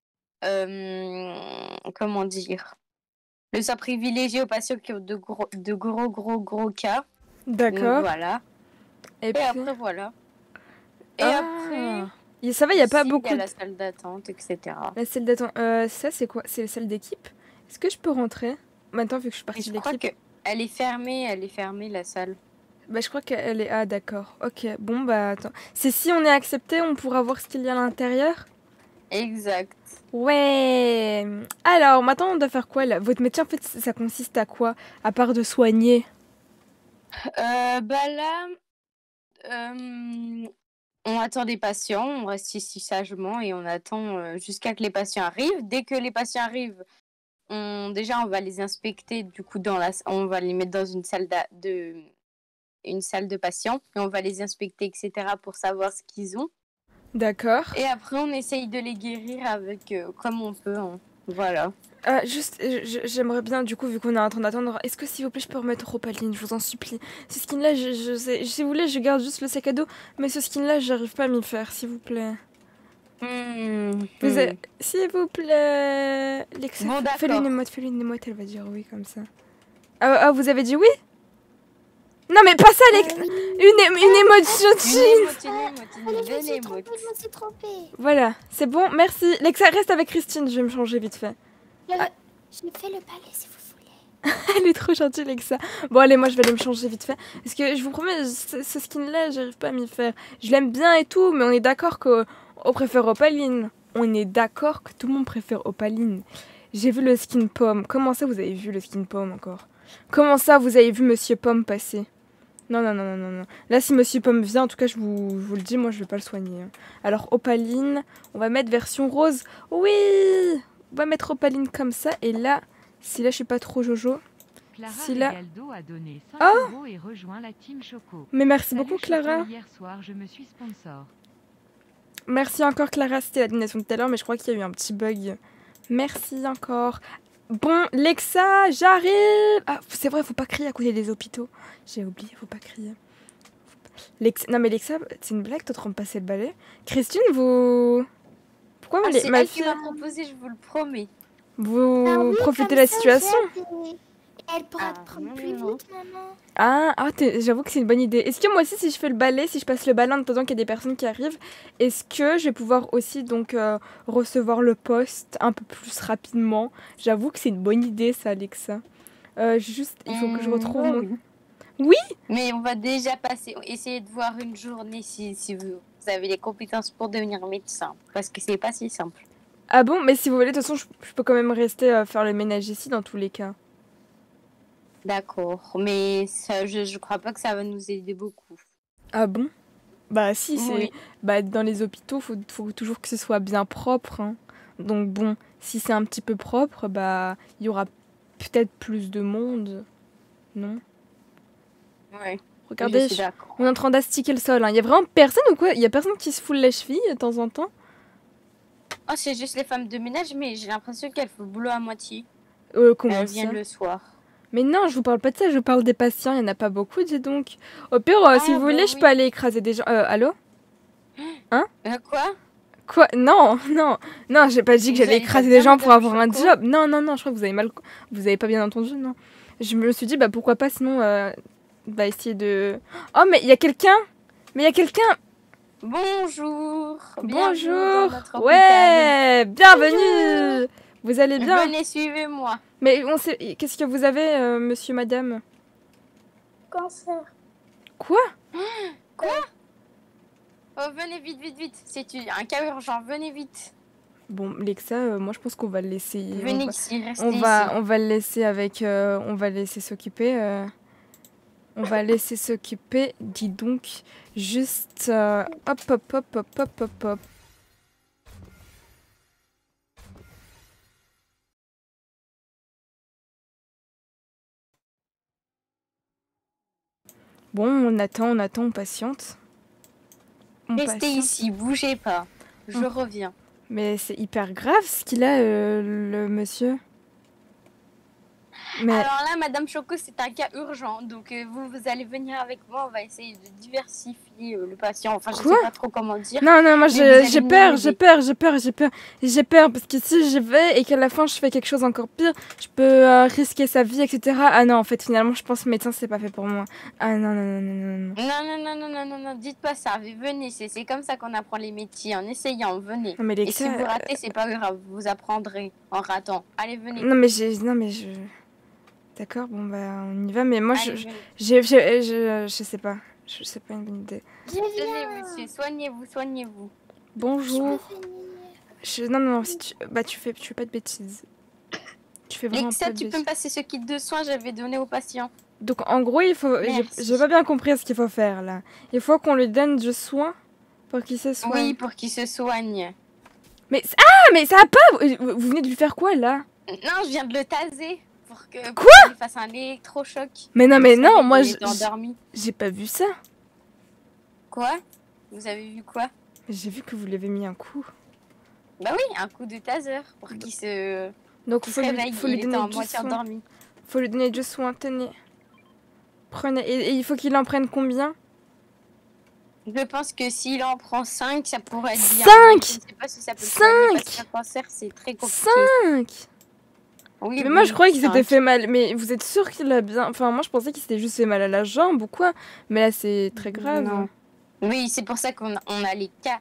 Comment dire? Le soin privilégié aux patients qui ont de gros cas. D'accord. Voilà. Et Et puis... après, voilà. Et Ah. après... Et ça va, il n'y a pas ici, beaucoup il y a de... la salle d'attente, etc. La salle d'attente. Ça, c'est quoi? C'est la salle d'équipe? Est-ce que je peux rentrer? Maintenant, vu que je suis Et partie je de crois l'équipe. qu'elle est fermée, la salle. Bah, je crois qu'elle est... Ah, d'accord. Ok. Bon, bah, attends. C'est si on est accepté, on pourra voir ce qu'il y a à l'intérieur? Exact. Ouais. Alors, maintenant, on doit faire quoi, là? Votre métier, en fait, ça consiste à quoi? À part de soigner? Bah là, on attend des patients, on reste ici sagement et on attend jusqu'à que les patients arrivent. Dès que les patients arrivent, déjà on va les inspecter. Du coup, on va les mettre dans une salle une salle de patients et on va les inspecter, etc. pour savoir ce qu'ils ont. D'accord. Et après, on essaye de les guérir avec comme on peut. Hein. Voilà. Juste, j'aimerais bien, du coup, vu qu'on est en train d'attendre, est-ce que s'il vous plaît, je peux remettre Opaline, je vous en supplie. Ce skin-là, si vous voulez, je garde juste le sac à dos, mais ce skin-là, j'arrive pas à m'y faire, s'il vous plaît. S'il vous plaît. Lexa, Bon, fais-lui une émote, elle va dire oui comme ça. Ah, vous avez dit oui? Non, mais pas ça, Lexa. Une émote gentille. Une émote. Je me suis trompée. Voilà, c'est bon, merci. Lexa, reste avec Christine, je vais me changer vite fait. Je fais le balai si vous voulez. Elle est trop gentille, Lexa. Bon, allez, moi, je vais aller me changer vite fait. Parce que je vous promets, ce skin-là, j'arrive pas à m'y faire. Je l'aime bien et tout, mais on est d'accord qu'on préfère Opaline. On est d'accord que tout le monde préfère Opaline. J'ai vu le skin Pomme. Comment ça, vous avez vu le skin Pomme encore? Comment ça, vous avez vu Monsieur Pomme passer? Non. Là, si Monsieur Pomme vient, en tout cas, je vous le dis, moi, je vais pas le soigner. Alors, Opaline, on va mettre version rose. Oui! On va mettre Opaline comme ça. Et là, si là, je suis pas trop Jojo. Clara si là... Regaldo a donné 5 € et rejoint la team Choco. Mais merci Salut beaucoup, Choco, Clara. hier soir, je me suis sponsor. Merci encore, Clara. C'était la donation de tout à l'heure, mais je crois qu'il y a eu un petit bug. Merci encore. Bon, Lexa, j'arrive. Ah, c'est vrai, faut pas crier à côté des hôpitaux. J'ai oublié, faut pas crier. Non, mais Lexa, c'est une blague, t'es en train de passer le balai. Christine, vous... Pourquoi c'est ma elle qui fille... m'a proposé, je vous le promets. Vous profitez de la situation? Elle pourra te prendre plus vite, maman. J'avoue que c'est une bonne idée. Est-ce que moi aussi, si je fais le balai, si je passe le balai en attendant qu'il y a des personnes qui arrivent, est-ce que je vais pouvoir aussi donc recevoir le poste un peu plus rapidement? J'avoue que c'est une bonne idée, ça, Alexa. Juste, il faut que je retrouve mon... Oui. Mais on va déjà essayer de voir une journée si vous avez les compétences pour devenir médecin. Parce que c'est pas si simple. Ah bon? Mais si vous voulez, de toute façon, je peux quand même rester faire le ménage ici dans tous les cas. D'accord, mais ça, je crois pas que ça va nous aider beaucoup. Ah bon? Bah si, Oui. bah, dans les hôpitaux, faut toujours que ce soit bien propre. Hein. Donc bon, si c'est un petit peu propre, bah il y aura peut-être plus de monde. Non? Ouais. Regardez, on est en train d'astiquer le sol. Hein. Il y a vraiment personne ou quoi? Il y a personne qui se foule la cheville de temps en temps? Oh, c'est juste les femmes de ménage, mais j'ai l'impression qu'elles font le boulot à moitié. Comment Elles ça? viennent le soir. Mais non, je vous parle pas de ça, je parle des patients, il y en a pas beaucoup, dis donc. Au pire, si vous voulez, je peux aller écraser des gens. Allô? Hein? Quoi? Non, j'ai pas dit que j'allais écraser des gens pour avoir un job. Non, je crois que vous avez pas bien entendu, non. Je me suis dit, bah pourquoi pas, sinon, essayer de... Oh, mais il y a quelqu'un! Bonjour! Bonjour! Ouais! Bienvenue! Vous allez bien? Venez, suivez-moi. Mais qu'est-ce que vous avez, monsieur, madame? Cancer. Quoi? Oh, venez vite. C'est un cas urgent, venez vite. Bon, Lexa, moi je pense qu'on va le laisser. Venez ici, restez on va le laisser avec. On va laisser s'occuper. On va laisser s'occuper. Dis donc, juste. Hop. Bon, on attend, on patiente. Restez ici, bougez pas. Je reviens. Mais c'est hyper grave ce qu'il a, le monsieur. Mais... Alors là, Madame Choco, c'est un cas urgent. Donc vous allez venir avec moi. On va essayer de diversifier le patient. Enfin, je sais pas trop comment dire. Non, moi j'ai peur. J'ai peur parce que si j'y vais et qu'à la fin je fais quelque chose encore pire, je peux risquer sa vie, etc. Ah non, en fait, finalement, je pense que médecin, c'est pas fait pour moi. Ah non. Non, dites pas ça. Venez, c'est comme ça qu'on apprend les métiers, en essayant. Venez. Non, mais et si vous ratez, c'est pas grave. Vous apprendrez en ratant. Allez, venez. Non, mais je... D'accord, bon bah on y va, mais moi allez, je sais pas. Je sais pas, une bonne idée. Venez, monsieur, soignez-vous. Bonjour. Non, si tu fais pas de bêtises. Tu fais vraiment pas de bêtises. Tu peux me passer ce kit de soins que j'avais donné au patient. Donc en gros, il faut... J'ai pas bien compris ce qu'il faut faire là. Il faut qu'on lui donne du soin pour qu'il se soigne. Oui, pour qu'il se soigne. Mais ça a pas... Vous venez de lui faire quoi là? Non, je viens de le taser. pour que Quoi il fasse un électrochoc. Mais non, mais Vous non, savez, moi, il était endormi. j'ai pas vu ça. Quoi? Vous avez vu quoi? J'ai vu que vous lui avez mis un coup. Bah oui, un coup de taser pour qu'il se, Donc, qu'il faut se lui, réveille. faut lui Il était donner en du moitié soin. endormi. Faut lui donner du soin, tenez. Prenez. Et il faut qu'il en prenne combien? Je pense que s'il en prend 5, ça pourrait être bien. 5 Je ne sais pas si ça peut le 5 soigner parce qu'un cancer, c'est très compliqué. 5. Oui, Mais moi, je croyais qu'il s'était 5. fait mal. Mais vous êtes sûr qu'il a bien... Enfin, moi, je pensais qu'il s'était juste fait mal à la jambe ou quoi. Mais là, c'est très grave. Non. Oui, c'est pour ça qu'on a les cas,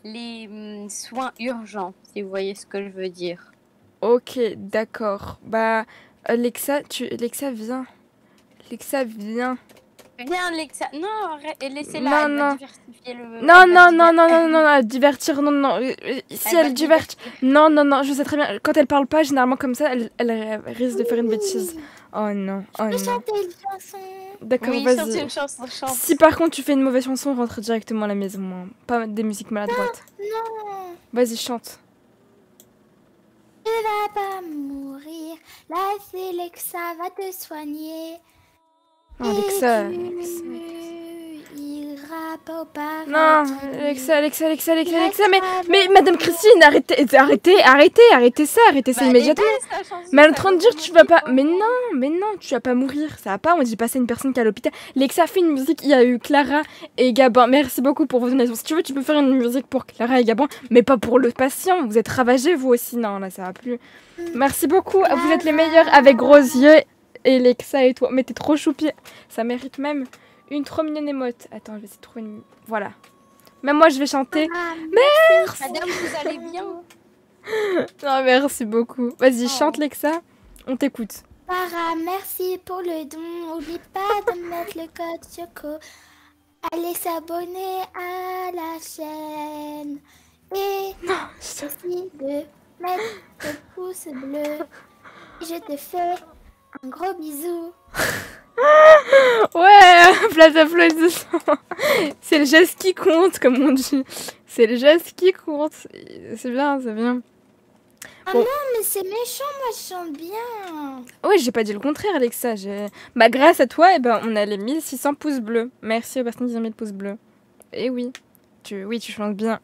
soins urgents, si vous voyez ce que je veux dire. Ok, d'accord. Bah, Lexa, viens. Lexa, viens. Viens, Alexa. Non, laissez-la. Elle Non, va non. diversifier le. Non, elle va non, non, non, non, non, non, divertir, non, non. Si Elle va elle divertit... Non, non, non, je sais très bien. Quand elle parle pas, généralement comme ça, elle risque de faire une bêtise. Oh non, oh Je peux non. chanter une chanson. D'accord, Oui, chante vas-y. une chanson, chante. Si par contre tu fais une mauvaise chanson, rentre directement à la maison. Hein. Pas des musiques maladroites. Non, Vas-y, chante. tu vas pas mourir. La Alexa va te soigner. Non, Alexa. Tu iras pas au paradis. Non, Alexa, mais Madame Christine, arrêtez ça, arrêtez ça immédiatement. Mais elle est en train de dire tu vas pas. Mais non, tu vas pas mourir, ça va pas. On dit pas ça à une personne qui est à l'hôpital. Lexa fait une musique, il y a eu Clara et Gabin. Merci beaucoup pour vos donations. Si tu veux, tu peux faire une musique pour Clara et Gabin, mais pas pour le patient. Vous êtes ravagés vous aussi. Non, là ça va plus. Merci beaucoup, vous êtes les meilleurs avec gros yeux. Et Lexa et toi, mais t'es trop choupi. Ça mérite même une trop mignonne émote. Attends, je vais essayer de trouver une. Voilà. Même moi je vais chanter. Merci. Madame, vous allez bien? Non, merci beaucoup. Vas-y, chante Lexa. On t'écoute. Para, merci pour le don. Oublie pas de mettre le code Choco. Allez s'abonner à la chaîne. Et aussi de mettre le pouce bleu. Et je te fais un gros bisou. Ouais, place applaudissement. C'est le geste qui compte, comme on dit. C'est le geste qui compte. C'est bien, c'est bien. Ah Bon. non, mais c'est méchant, moi je chante bien. Oui, j'ai pas dit le contraire, Alexa. Bah, grâce à toi, eh ben, on a les 1600 pouces bleus. Merci aux personnes qui ont mis le pouce bleu. Et oui, tu chantes bien.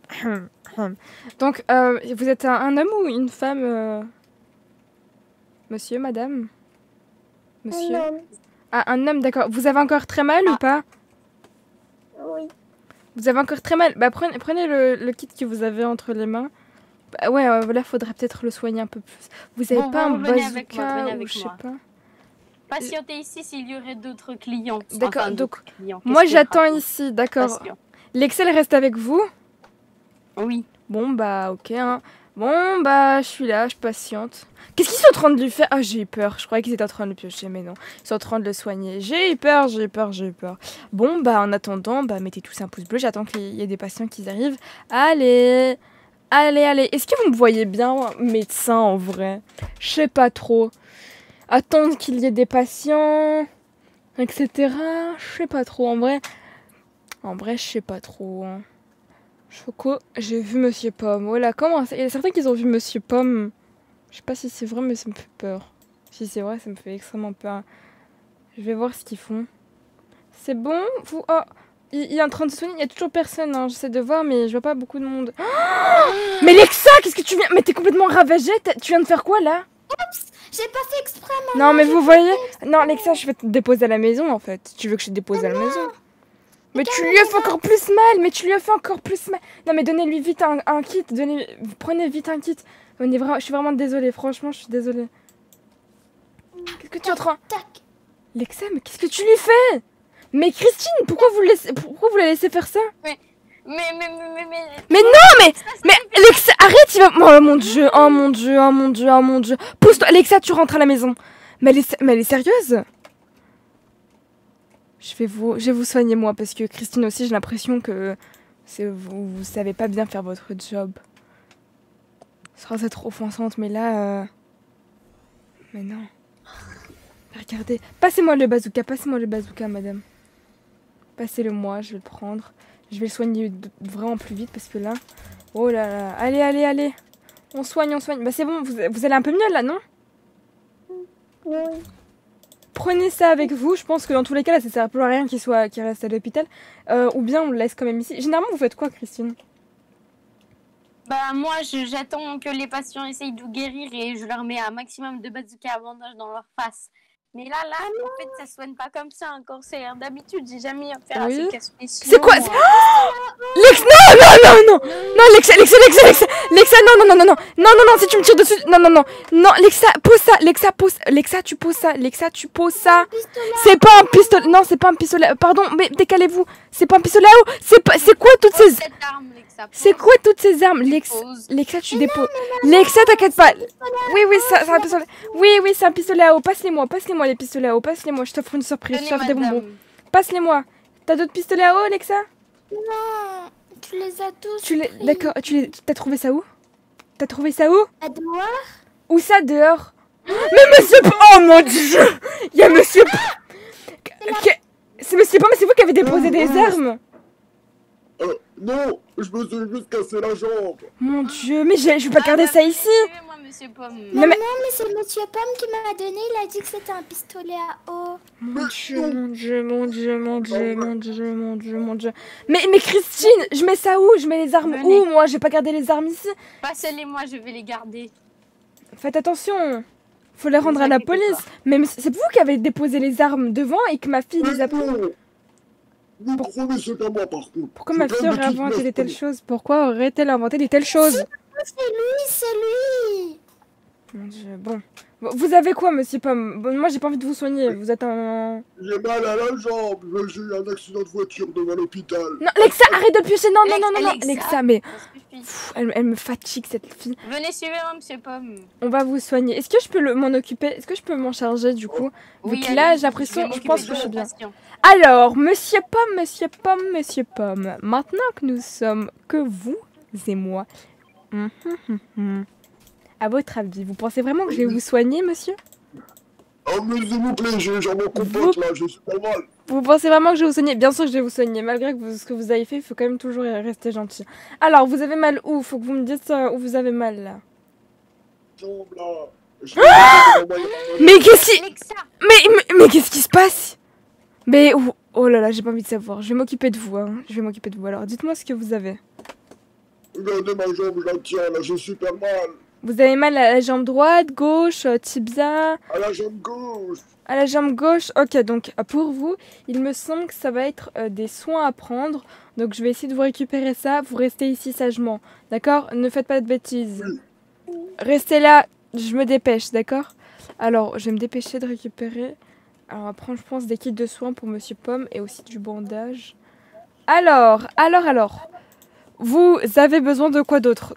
Donc, vous êtes un homme ou une femme Monsieur, madame? Monsieur? Ah, un homme, d'accord. Vous avez encore très mal ou pas? Oui. Vous avez encore très mal? Bah, prenez le kit que vous avez entre les mains. Bah, ouais, là, faudrait peut-être le soigner un peu plus. Vous avez Bon, pas un venez avec moi, bazooka venez ou avec je sais moi. pas? Patientez ici s'il y aurait d'autres clients. D'accord, Enfin, donc, d'autres clients. Moi, Qu'est-ce qu'il y j'attends aura? ici, d'accord. Patient. L'Excel reste avec vous? Oui. Bon, bah, ok, hein. Bon, bah, je suis là, je patiente. Qu'est-ce qu'ils sont en train de lui faire? Ah, j'ai eu peur. Je croyais qu'ils étaient en train de le piocher, mais non. Ils sont en train de le soigner. J'ai eu peur. Bon, bah, en attendant, bah, mettez tous un pouce bleu. J'attends qu'il y ait des patients qui arrivent. Allez. Est-ce que vous me voyez bien, médecin, en vrai? Je sais pas trop. Attendre qu'il y ait des patients, etc. Je sais pas trop, en vrai. Je sais pas trop, hein. Choco, j'ai vu Monsieur Pomme. Voilà, comment ça? Il y a certains qui ont vu Monsieur Pomme. Je sais pas si c'est vrai, mais ça me fait peur. Si c'est vrai, ça me fait extrêmement peur. Je vais voir ce qu'ils font. C'est bon? Vous... Oh, il est en train de se soigner. Il y a toujours personne. Hein. J'essaie de voir, mais je vois pas beaucoup de monde. Oh, mais Lexa, qu'est-ce que tu viens? Mais t'es complètement ravagée. Tu viens de faire quoi là? J'ai pas fait exprès, maman. Non, mais vous voyez? Non, Lexa, je vais te déposer à la maison en fait. Tu veux que je te dépose à la maison? Mais tu lui as fait encore plus mal. Non, mais donnez-lui vite un kit. Prenez vite un kit. Je suis vraiment désolée. Franchement, je suis désolée. Qu'est-ce que tu es en train... Tac. Lexa, mais qu'est-ce que tu lui fais? Mais Christine, pourquoi vous la laissez faire ça? Mais Mais Lexa, arrête, il va... Oh mon dieu. Pousse-toi, Lexa, tu rentres à la maison. Mais elle est sérieuse? Je vais vous soigner moi, parce que Christine aussi, j'ai l'impression que vous savez pas bien faire votre job. Sans être offensante, mais là... Mais non. Regardez. Passez-moi le bazooka, madame. Passez-le moi, je vais le prendre. Je vais le soigner vraiment plus vite, parce que là... Oh là là. Allez. On soigne. Bah c'est bon, vous allez un peu mieux là, non? Oui. Prenez ça avec vous. Je pense que dans tous les cas, là, ça sert plus à rien qu'il reste à l'hôpital. Ou bien on le laisse quand même ici. Généralement, vous faites quoi, Christine? Bah moi j'attends que les patients essayent de guérir et je leur mets un maximum de bazooka à bandage dans leur face. Mais là, en fait, ça soigne pas comme ça un cancer. D'habitude, j'ai jamais eu affaire à Oui. ces cas spéciaux. C'est quoi? moi. Lex, non, Lexa, non, si tu me tires dessus, non, Lexa, pose ça, Lexa, tu poses ça, c'est pas un pistolet, non, c'est pas un pistolet, pardon, mais décalez-vous, c'est pas un pistolet à eau, c'est quoi toutes ces, Cette arme, Lexa, c'est pose. quoi toutes ces armes, Pose. Lexa, tu déposes, Lexa, t'inquiète pas, oui, c'est un pistolet, oui, c'est un pistolet à eau, passe-les-moi les pistolets à eau, passe-les-moi, je t'offre une surprise, je Tenez, t'offre des bonbons, madame. passe-les-moi, t'as d'autres pistolets à eau, Lexa? Non, tu les as tous pris. D'accord, t'as trouvé ça où? T'as trouvé ça où? À dehors. Où ça dehors? Mais monsieur oh mon dieu! Il y a monsieur C'est monsieur mais c'est vous qui avez déposé des armes! Non, je me suis juste cassé la jambe. Mon dieu, mais je vais pas garder ça ici! Suivez-moi, monsieur Pomme. Non, mais- Non, mais c'est Monsieur Pomme qui m'a donné. Il a dit que c'était un pistolet à eau. Mon dieu. Mais Christine, je mets ça où? Je mets les armes Venez. où, moi? Je vais pas garder les armes ici. Passez-les-moi, je vais les garder. Faites attention. Faut les rendre vous à la inquiétez police. Mais c'est vous qui avez déposé les armes devant et que ma fille les a pris. Vous prenez ce qu'à moi par contre. Pourquoi ma fille aurait inventé des telles choses? Pourquoi aurait-elle inventé des telles choses? C'est lui. Mon dieu, bon. Vous avez quoi, monsieur Pomme? Bon, moi, j'ai pas envie de vous soigner. Vous êtes un... J'ai mal à la jambe. J'ai eu un accident de voiture devant l'hôpital. Non, Lexa, arrête de piocher. Non. Lexa. Lexa, mais... Ça suffit. Pff, elle me fatigue, cette fille. Venez, suivez-moi, monsieur Pomme. On va vous soigner. Est-ce que je peux m'en occuper? Est-ce que je peux m'en charger, du coup? Vu que là, allez-y, j'ai l'impression... vais Je pense que m'occuper je suis de bien. vos patients. Alors, monsieur Pomme. Maintenant que nous sommes que vous et moi... À votre avis, vous pensez vraiment que je vais vous soigner, monsieur? Oh mais s'il vous plaît, j'ai les jambes en compote là, je suis pas mal. Vous pensez vraiment que je vais vous soigner? Bien sûr que je vais vous soigner. Malgré que ce que vous avez fait, il faut quand même toujours rester gentil. Alors, vous avez mal où? Faut que vous me dites où vous avez mal, là. Jambes là. Mais qu'est-ce qui... Lexa, Mais qu'est-ce qui se passe? Mais... Oh là là, j'ai pas envie de savoir. Je vais m'occuper de vous, hein. Je vais m'occuper de vous. Alors, dites-moi ce que vous avez. Regardez ma jambe, je la tiens là, j'ai super mal. Vous avez mal à la jambe droite, gauche, tibia, À la jambe gauche. à la jambe gauche. Ok, donc pour vous, il me semble que ça va être des soins à prendre. Donc je vais essayer de vous récupérer ça. Vous restez ici sagement, d'accord? Ne faites pas de bêtises. Restez là, je me dépêche, d'accord? Alors, je vais me dépêcher de récupérer. Alors, on va prendre, je pense, des kits de soins pour Monsieur Pomme et aussi du bandage. Alors. Vous avez besoin de quoi d'autre?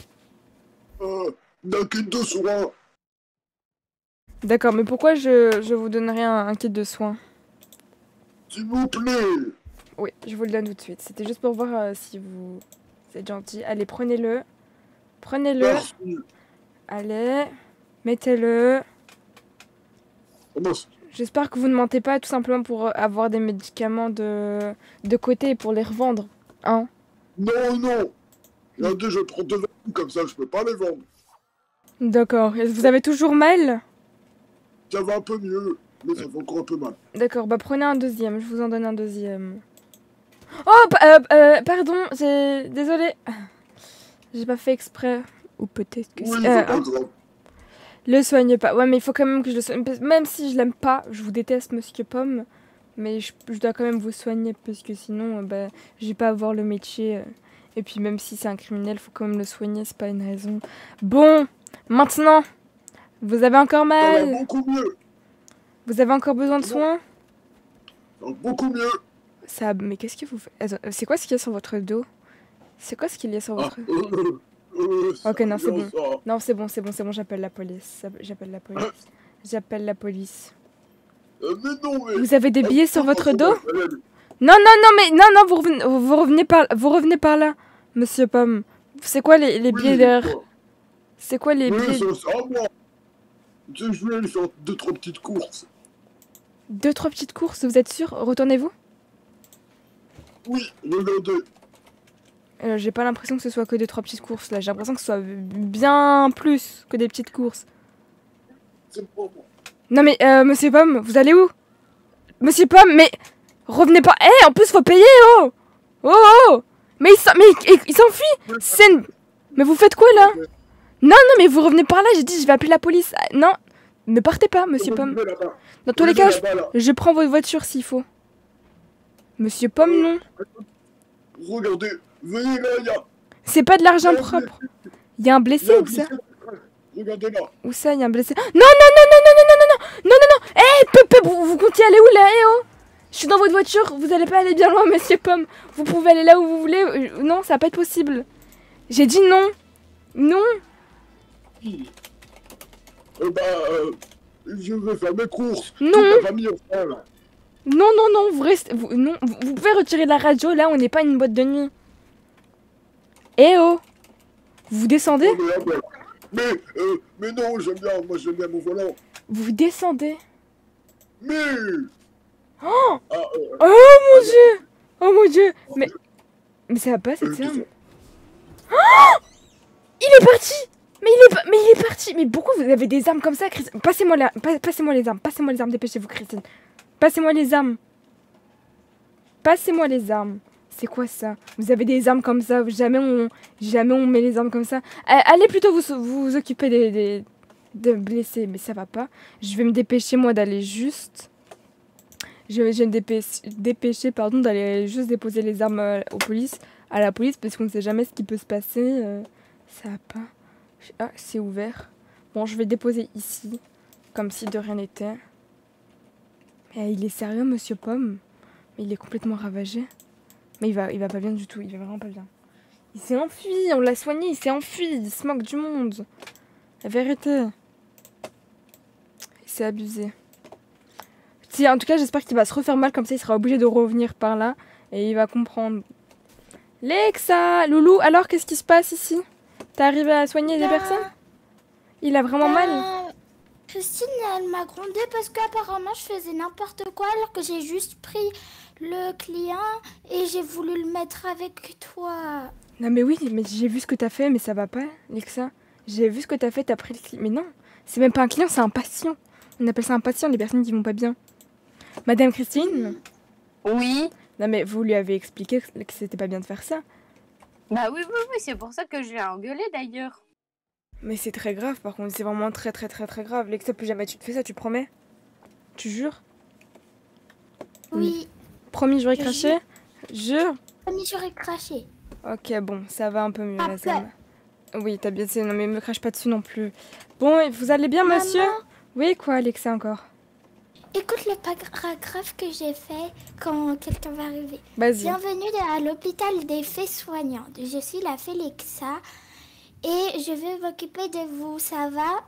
D'un kit de soins. D'accord, mais pourquoi je vous donnerais un kit de soins? S'il vous plaît. Oui, je vous le donne tout de suite. C'était juste pour voir si vous êtes gentil. Allez, prenez-le. Prenez-le. Merci. Allez, mettez-le. Oh, mince. J'espère que vous ne mentez pas tout simplement pour avoir des médicaments de côté et pour les revendre. Hein? Non. Regardez, je prends deux verres comme ça, je peux pas les vendre. D'accord. Et vous avez toujours mal? Ça va un peu mieux, mais ça fait encore un peu mal. D'accord, bah prenez un deuxième. Je vous en donne un deuxième. Oh, pardon, désolée. J'ai pas fait exprès. Ou peut-être que Oui, si. c'est pas grave. Le soigne pas. Ouais, mais il faut quand même que je le soigne. Même si je l'aime pas, je vous déteste, Monsieur Pomme. Mais je dois quand même vous soigner parce que sinon, je vais pas avoir le métier. Et puis même si c'est un criminel, faut quand même le soigner, c'est pas une raison. Bon, maintenant, vous avez encore Ça va mal? beaucoup mieux. Vous avez encore besoin de Non. soins? Ça va beaucoup mieux. Ça, mais qu'est-ce que vous faites? Attends, c'est quoi ce qu'il y a sur votre dos? C'est quoi ce qu'il y a sur Ah, votre... Ok, non, c'est bon. ça. Non, c'est bon, j'appelle la police. J'appelle la police. Mais non, mais... Vous avez des billets sur votre dos? Allez, Non, vous revenez par là, Monsieur Pomme. C'est quoi les billets derrière? C'est quoi les Oui, billets? c'est à moi. Tu sais, je vais aller faire 2-3 petites courses. 2-3 petites courses, vous êtes sûr? Retournez-vous? Oui, regardez. J'ai pas l'impression que ce soit que 2-3 petites courses là. J'ai l'impression que ce soit bien plus que des petites courses. C'est pas moi. Non mais, monsieur Pomme, vous allez où? Monsieur Pomme, mais... Revenez pas... Eh, en plus, faut payer, oh! Oh, oh! Mais il s'enfuit! C'est une... Mais vous faites quoi, là? Non, non, mais vous revenez par là, j'ai dit, je vais appeler la police. Ah, non, ne partez pas, monsieur Pomme. Dans tous les cas, je prends votre voiture s'il faut. Monsieur Pomme, non. Regardez, venez là, il y a... C'est pas de l'argent propre. Il y a un blessé ou ça? Regardez là. Où ça, il y a un blessé? Non, non, non, non, non, non, non, non, non, non, non. Eh, Pepe, vous comptiez aller où là? Eh oh, je suis dans votre voiture, vous allez pas aller bien loin, monsieur Pomme. Vous pouvez aller là où vous voulez. Non, ça va pas être possible. J'ai dit non. Non. Je vais faire mes courses. Non. Toute ma famille est là. Non, non, non, vous restez... non, vous pouvez retirer la radio, là, on n'est pas une boîte de nuit. Eh oh. Vous descendez? Mais non, j'aime bien, moi j'aime bien mon volant. Vous descendez? Mais... Oh, oh mon dieu! Oh mon dieu! Mais ça va pas cette arme? Oh, il est parti! Mais il est parti! Mais pourquoi vous avez des armes comme ça, Christine? Passez-moi les armes, passez-moi les armes, dépêchez-vous, Christine. Passez-moi les armes. Passez-moi les armes. C'est quoi ça? Vous avez des armes comme ça? Jamais on met les armes comme ça. Allez plutôt vous occuper des blessés. Mais ça va pas. Je vais me dépêcher moi d'aller juste... Je vais me dépêcher pardon, d'aller juste déposer les armes à la police parce qu'on ne sait jamais ce qui peut se passer. Ça va pas. Ah, c'est ouvert. Bon, je vais déposer ici. Comme si de rien n'était. Mais il est sérieux, monsieur Pomme? Mais il est complètement ravagé. Mais il va pas bien du tout, il va vraiment pas bien. Il s'est enfui, on l'a soigné, il s'est enfui, il se moque du monde. La vérité. Il s'est abusé. Si, en tout cas, j'espère qu'il va se refaire mal, comme ça il sera obligé de revenir par là. Et il va comprendre. Lexa, Loulou, alors qu'est-ce qui se passe ici? T'es arrivé à soigner des personnes? Il a vraiment mal? Christine, elle m'a grondé parce qu'apparemment je faisais n'importe quoi alors que j'ai juste pris le client et j'ai voulu le mettre avec toi. Non mais oui, mais j'ai vu ce que t'as fait, mais ça va pas, Lexa. J'ai vu ce que t'as fait, t'as pris le client. Mais non, c'est même pas un client, c'est un patient. On appelle ça un patient, les personnes qui vont pas bien. Madame Christine? Oui. Non mais vous lui avez expliqué que c'était pas bien de faire ça. Bah oui, c'est pour ça que je l'ai engueulé d'ailleurs. Mais c'est très grave, par contre, c'est vraiment très grave. Lexa, plus jamais tu te fais ça, tu promets? Tu jures? Oui. Promis, j'aurais craché? Jure? Promis, j'aurais craché. Ok, bon, ça va un peu mieux là, ça. Oui, t'as bien essayé, non mais me crache pas dessus non plus. Bon, vous allez bien, monsieur? Maman, Oui, quoi, Lexa, encore? écoute le paragraphe que j'ai fait quand quelqu'un va arriver. Vas-y. Bienvenue à l'hôpital des fées soignantes. Je suis la fée Lexa et je vais m'occuper de vous, ça va?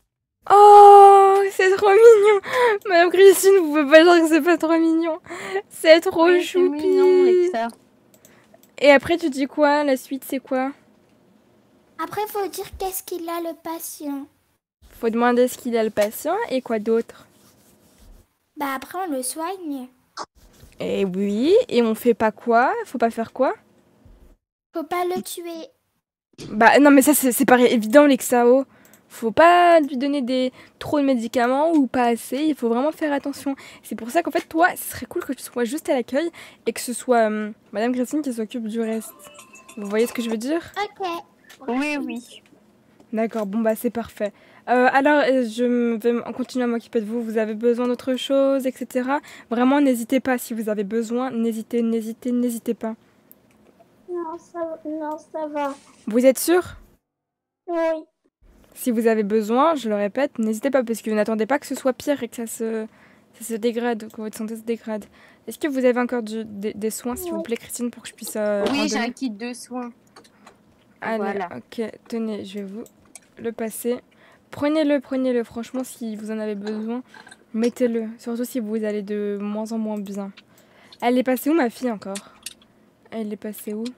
Oh, c'est trop mignon. Madame Christine, vous pouvez pas dire que c'est pas trop mignon. C'est trop Oui, choupi. c'est mignon, Lexa. Et après, tu dis quoi? La suite, c'est quoi? Après, faut dire qu'est-ce qu'il a le patient. Faut demander ce qu'il a le patient et quoi d'autre? Bah après, on le soigne. Eh oui, et on fait pas quoi? Faut pas faire quoi? Faut pas le tuer. Bah non, mais ça, c'est pareil, évident, Lexao. Faut pas lui donner trop de médicaments ou pas assez, il faut vraiment faire attention. C'est pour ça qu'en fait, toi, ce serait cool que tu sois juste à l'accueil et que ce soit Madame Christine qui s'occupe du reste. Vous voyez ce que je veux dire? Ok. Oui. D'accord, bon bah c'est parfait. Alors, je vais continuer à m'occuper de vous. Vous avez besoin d'autre chose, etc. Vraiment, n'hésitez pas. Si vous avez besoin, n'hésitez pas. Non, ça va. Vous êtes sûr? Oui. Si vous avez besoin, je le répète, n'hésitez pas parce que vous n'attendez pas que ce soit pire et que ça se dégrade, que votre santé se dégrade. Est-ce que vous avez encore des soins, s'il vous plaît, Christine, pour que je puisse... Oui, j'ai un kit de soins. Allez, Voilà. ok, tenez, je vais vous le passer. Prenez-le, franchement, si vous en avez besoin, mettez-le. Surtout si vous allez de moins en moins bien. Elle est passée où, ma fille, encore? Elle est passée où?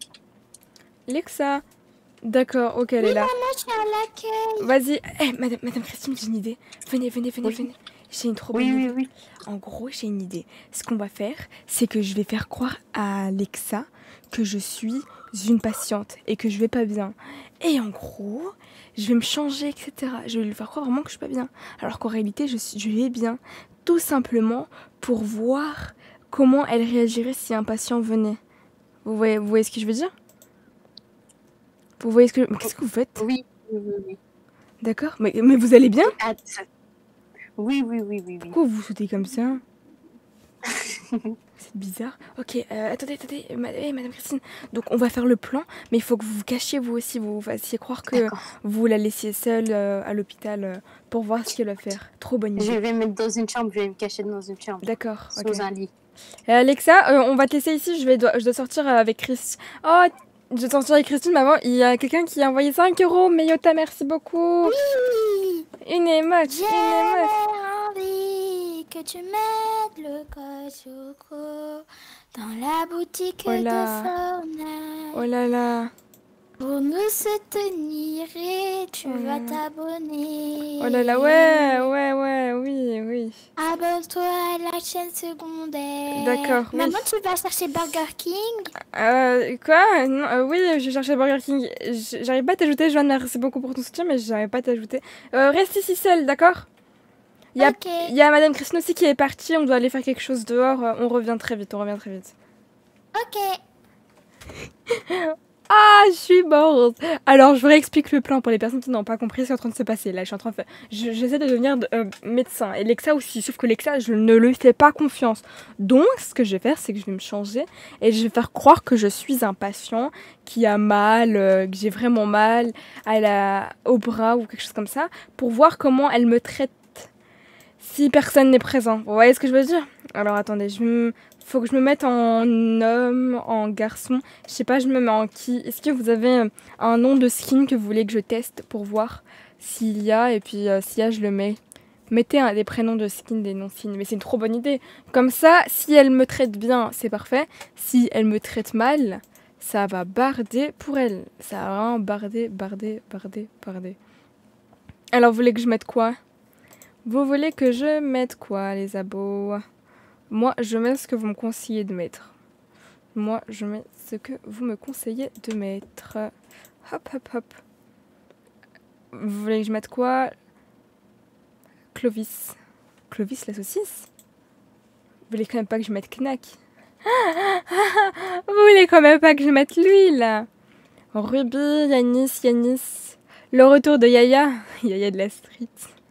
Lexa. D'accord, ok, elle est là. Maman, je suis à l'accueil. Vas-y. Madame Christine, j'ai une idée. Venez. J'ai une trop bonne idée. Oui. En gros, j'ai une idée. Ce qu'on va faire, c'est que je vais faire croire à Alexa que je suis une patiente et que je vais pas bien. Et en gros, je vais me changer, etc. Je vais lui faire croire vraiment que je suis pas bien. Alors qu'en réalité, je vais bien. Tout simplement pour voir comment elle réagirait si un patient venait. Vous voyez ce que je veux dire? Vous voyez ce que... Mais qu'est-ce que vous faites? Oui. D'accord, mais vous allez bien? J'ai hâte. Oui. Pourquoi vous sautez comme ça? C'est bizarre. Ok, attendez, Madame Christine. Donc on va faire le plan, mais il faut que vous vous cachiez vous aussi. Vous fassiez croire que D'accord. vous la laissiez seule à l'hôpital pour voir ce qu'elle va faire. Trop bonne Je idée. vais me mettre dans une chambre, je vais me cacher dans une chambre. D'accord, Sous ok. un lit. Alexa, on va te laisser ici. Je dois sortir avec Christine. Oh, je dois sortir avec Christine, maman. Il y a quelqu'un qui a envoyé 5 €. Meyota, merci beaucoup. Oui, Une émote, j'ai une émote. envie que tu mettes le code Choco dans la boutique Oh là. de Fortnite. Oh là là. Pour nous soutenir et tu Oh vas là. t'abonner. Oh là là, ouais, oui. Abonne-toi à la chaîne secondaire. D'accord, oui. Maman, tu vas chercher Burger King? Quoi? Non, oui, je cherchais Burger King. J'arrive pas à t'ajouter, Joanne, merci beaucoup pour ton soutien, mais j'arrive pas à t'ajouter. Reste ici seule, d'accord? Il Ok. y a Madame Christine aussi qui est partie, on doit aller faire quelque chose dehors, on revient très vite. Ok. Ah, je suis morte. Alors, je vous réexplique le plan pour les personnes qui n'ont pas compris ce qui est en train de se passer. Là, je suis en train de faire... J'essaie de devenir médecin. Et Lexa aussi. Sauf que Lexa, je ne lui fais pas confiance. Donc, ce que je vais faire, c'est que je vais me changer. Et je vais faire croire que je suis un patient qui a mal, que j'ai vraiment mal au bras ou quelque chose comme ça. Pour voir comment elle me traite si personne n'est présent. Vous voyez ce que je veux dire? Alors, attendez, faut que je me mette en homme, en garçon. Je sais pas, je me mets en qui. Est-ce que vous avez un nom de skin que vous voulez que je teste pour voir s'il y a? Et puis s'il y a, je le mets. Mettez des prénoms de skin, des noms skins. Mais c'est une trop bonne idée. Comme ça, si elle me traite bien, c'est parfait. Si elle me traite mal, ça va barder pour elle. Ça va vraiment barder. Alors, vous voulez que je mette quoi? Vous voulez que je mette quoi, les abos? Moi, je mets ce que vous me conseillez de mettre. Moi, je mets ce que vous me conseillez de mettre. Hop. Vous voulez que je mette quoi? Clovis. Clovis, la saucisse? Vous voulez quand même pas que je mette Knack? Vous voulez quand même pas que je mette l'huile? Ruby, Yanis. Le retour de Yaya. Yaya de la street.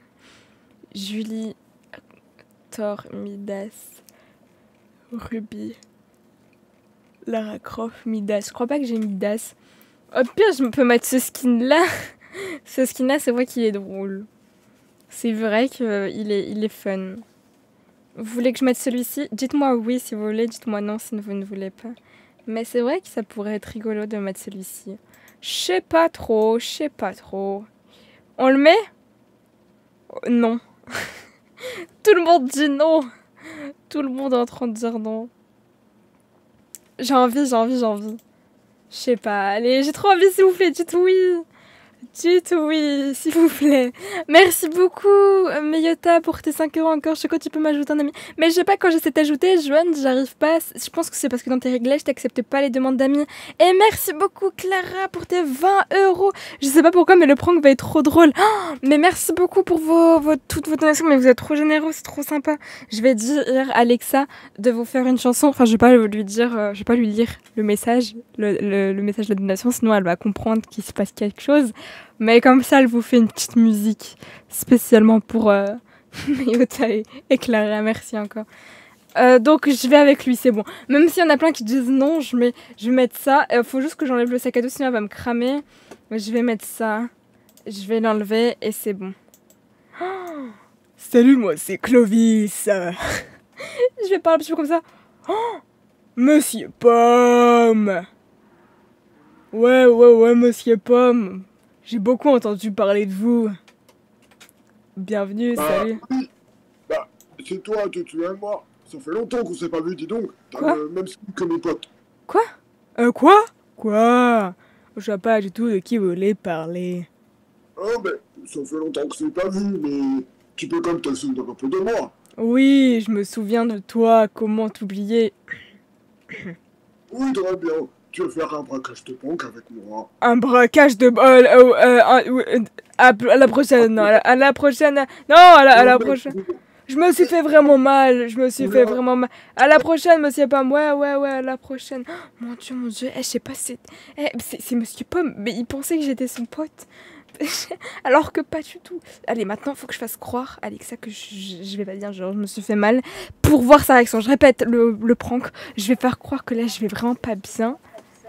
Julie, Thor, Midas, Ruby, Lara Croft, Midas. Je crois pas que j'ai Midas. Au pire, je peux mettre ce skin-là. Ce skin-là, c'est vrai qu'il est drôle. C'est vrai qu'il est fun. Vous voulez que je mette celui-ci? Dites-moi oui si vous voulez, dites-moi non si vous ne voulez pas. Mais c'est vrai que ça pourrait être rigolo de mettre celui-ci. Je sais pas trop. On le met? Non. Tout le monde dit non. Tout le monde est en train de dire non. J'ai envie. Je sais pas. Allez, j'ai trop envie, s'il vous plaît. Dites oui. Dites oui, s'il vous plaît. Merci beaucoup, Meyota, pour tes 5 € encore. Choco, tu peux m'ajouter un ami. Mais je sais pas, quand j'essaie de t'ajouter, Joanne, j'arrive pas. Je pense que c'est parce que dans tes réglages, t'acceptes pas les demandes d'amis. Et merci beaucoup, Clara, pour tes 20 €. Je sais pas pourquoi, mais le prank va être trop drôle. Oh, mais merci beaucoup pour toutes vos donations. Mais vous êtes trop généreux, c'est trop sympa. Je vais dire à Alexa de vous faire une chanson. Enfin, je vais pas lui dire, je vais pas lui lire le message, le message de la donation, sinon elle va comprendre qu'il se passe quelque chose. Mais comme ça, elle vous fait une petite musique spécialement pour Meyota et Clara. Merci encore. Donc je vais avec lui, c'est bon. Même s'il y en a plein qui disent non, je vais mettre ça. Faut juste que j'enlève le sac à dos, sinon elle va me cramer. Mais je vais mettre ça. Je vais l'enlever et c'est bon. Oh, salut, moi c'est Clovis. Je vais parler un petit peu comme ça. Oh, Monsieur Pomme. Ouais, Monsieur Pomme. J'ai beaucoup entendu parler de vous. Bienvenue, salut. Oui. C'est toi, tu te souviens de moi? Ça fait longtemps qu'on s'est pas vu, dis donc. T'as Quoi? le même skin que mes potes. Quoi? Je sais pas du tout de qui vous voulez parler. Oh, mais ça fait longtemps que c'est pas vu, mais Tu peux comme te souvenir un peu de moi. Oui, je me souviens de toi, comment t'oublier? Oui, très bien. Tu veux faire un braquage de banque avec moi? Un braquage de... à la prochaine, non, à la prochaine, non, à la prochaine. Je me suis fait vraiment mal, je me suis fait vraiment mal. À la prochaine, monsieur Pomme, ouais, à la prochaine. Oh, mon Dieu, je sais pas, c'est monsieur Pomme, mais il pensait que j'étais son pote. Alors que pas du tout. Allez, maintenant, faut que je fasse croire à Alexa que je vais pas dire, genre, je me suis fait mal, pour voir sa réaction. Je répète le prank, je vais faire croire que là, je vais vraiment pas bien,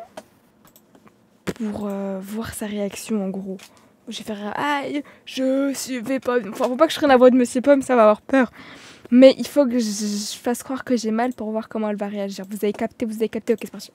pour voir sa réaction, en gros. Je vais faire, aïe, je vais pas... Enfin, faut pas que je traîne la voix de monsieur Pomme, ça va avoir peur. Mais il faut que je fasse croire que j'ai mal pour voir comment elle va réagir. Vous avez capté, ok, c'est parti.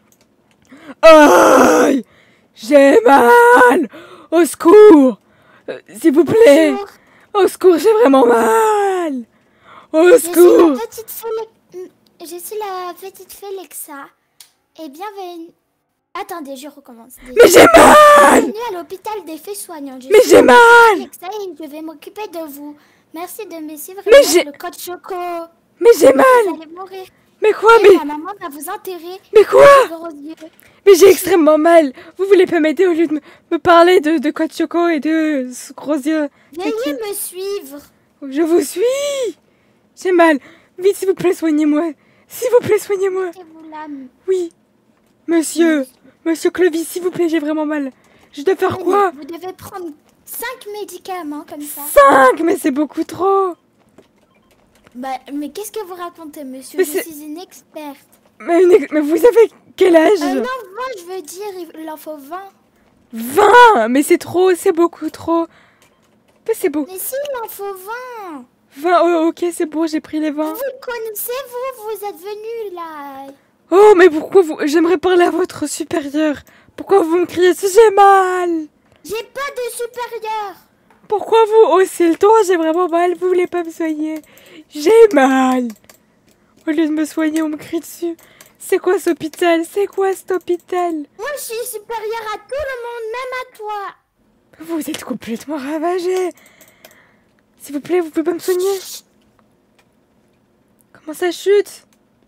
Aïe, j'ai mal. Au secours, s'il vous plaît. Bonjour. Au secours, j'ai vraiment mal. Au Je secours. suis la petite fée Lexa. Et bienvenue. Attendez, je recommence. Mais j'ai mal. Bienvenue à l'hôpital des fées soignantes. Mais j'ai mal. Lexa et je vais m'occuper de vous. Merci de me suivre. Mais Avec j'ai- le code Choco. Mais j'ai mal. Vous allez mourir. Mais quoi, Et mais... ma maman va vous enterrer. Mais quoi? Gros yeux. Mais j'ai extrêmement mal. Vous voulez pas m'aider au lieu de me parler de quoi de choco et de ce gros yeux? Veuillez me suivre. Je vous suis. J'ai mal. Vite, s'il vous plaît, soignez-moi. S'il vous plaît, soignez-moi. Et vous là. Oui. Monsieur Clovis, s'il vous plaît, j'ai vraiment mal. Je dois faire quoi? Vous devez prendre 5 médicaments comme ça. 5, mais c'est beaucoup trop. Bah, mais qu'est-ce que vous racontez, monsieur? Mais Je c'est- suis une experte. Mais vous avez quel âge? Non, 20, je veux dire, il en faut 20. 20. Mais c'est trop, c'est beaucoup trop. Mais c'est beau. Mais si, il en faut 20. 20, oh, ok, c'est bon, j'ai pris les 20. Vous le connaissez, vous êtes venu là. Oh, mais pourquoi vous... J'aimerais parler à votre supérieur. Pourquoi vous me criez si j'ai mal? J'ai pas de supérieur. Pourquoi vous haussez le ton? J'ai vraiment mal, vous voulez pas me soigner? J'ai mal. Au lieu de me soigner, on me crie dessus. C'est quoi cet hôpital? C'est quoi cet hôpital? Moi, je suis supérieur à tout le monde, même à toi. Vous êtes complètement ravagé. S'il vous plaît, vous pouvez pas me soigner? Comment ça chute?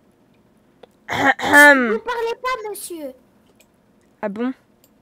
Ne parlez pas, monsieur. Ah bon?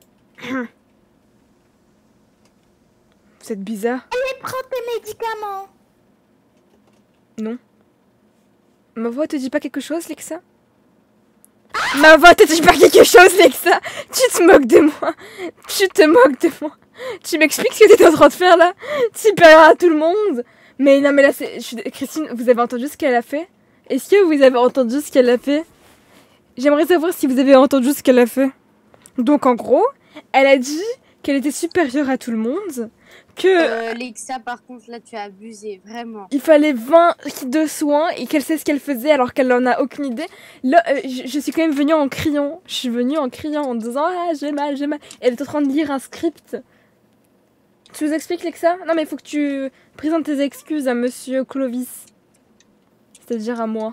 Vous êtes bizarre. Allez, prends tes médicaments. Non. Ma voix te dit pas quelque chose, Lexa? Ma voix te dit pas quelque chose, Lexa? Tu te moques de moi. Tu te moques de moi. Tu m'expliques ce que t'es en train de faire là? Supérieur à tout le monde. Mais non, mais là, Christine, vous avez entendu ce qu'elle a fait? Est-ce que vous avez entendu ce qu'elle a fait? J'aimerais savoir si vous avez entendu ce qu'elle a fait. Donc en gros, elle a dit qu'elle était supérieure à tout le monde, que Lexa, par contre, là, tu as abusé, vraiment. il fallait 20 kits de soins et qu'elle sait ce qu'elle faisait alors qu'elle en a aucune idée. Là, je suis quand même venue en criant. Je suis venue en criant, en disant « Ah, j'ai mal, j'ai mal ». Elle est en train de lire un script. Tu nous expliques, Lexa? Non, mais il faut que tu présentes tes excuses à Monsieur Clovis. C'est-à-dire à moi.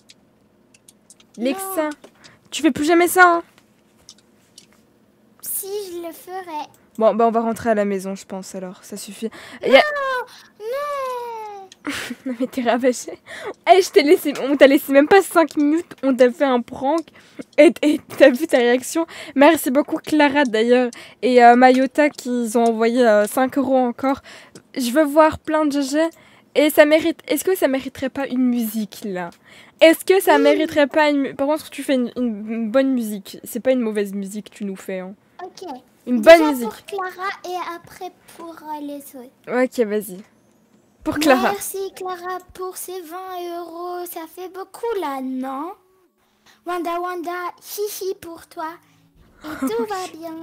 Lexa, tu fais plus jamais ça, hein? Si, je le ferai. Bon, bah on va rentrer à la maison, je pense, alors. Ça suffit. Non. Non mais t'es ravagée. Hey, je t'ai laissé, on t'a laissé même pas 5 minutes, on t'a fait un prank et t'as vu ta réaction. Merci beaucoup Clara d'ailleurs et Mayota qui ont envoyé 5 € encore. Je veux voir plein de GG et ça mérite. Est-ce que ça mériterait pas une musique là? Est-ce que ça mériterait pas une... Par contre tu fais une bonne musique, c'est pas une mauvaise musique que tu nous fais. Hein. Ok. Une Déjà bonne musique. pour Clara et après pour les autres. Ok vas-y. Pour Clara. Merci Clara pour ces 20 €. Ça fait beaucoup là, non? Wanda, hihi pour toi. Et tout va bien.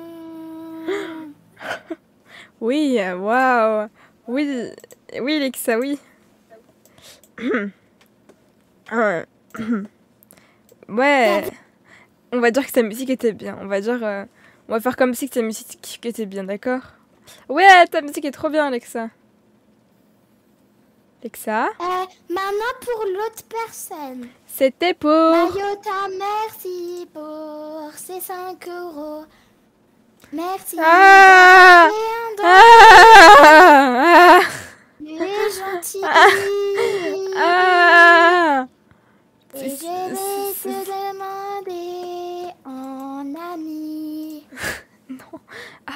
Oui, waouh. Oui, oui, Lexa, oui. Ouais. On va dire que ta musique était bien. On va dire, on va faire comme si que ta musique était bien, d'accord? Ouais, ta musique est trop bien, Lexa. Lexa, Maintenant pour l'autre personne. c'était pour... Mayota, merci pour ces 5 €. Merci. Ah, Et un don. ah, ah. Les gens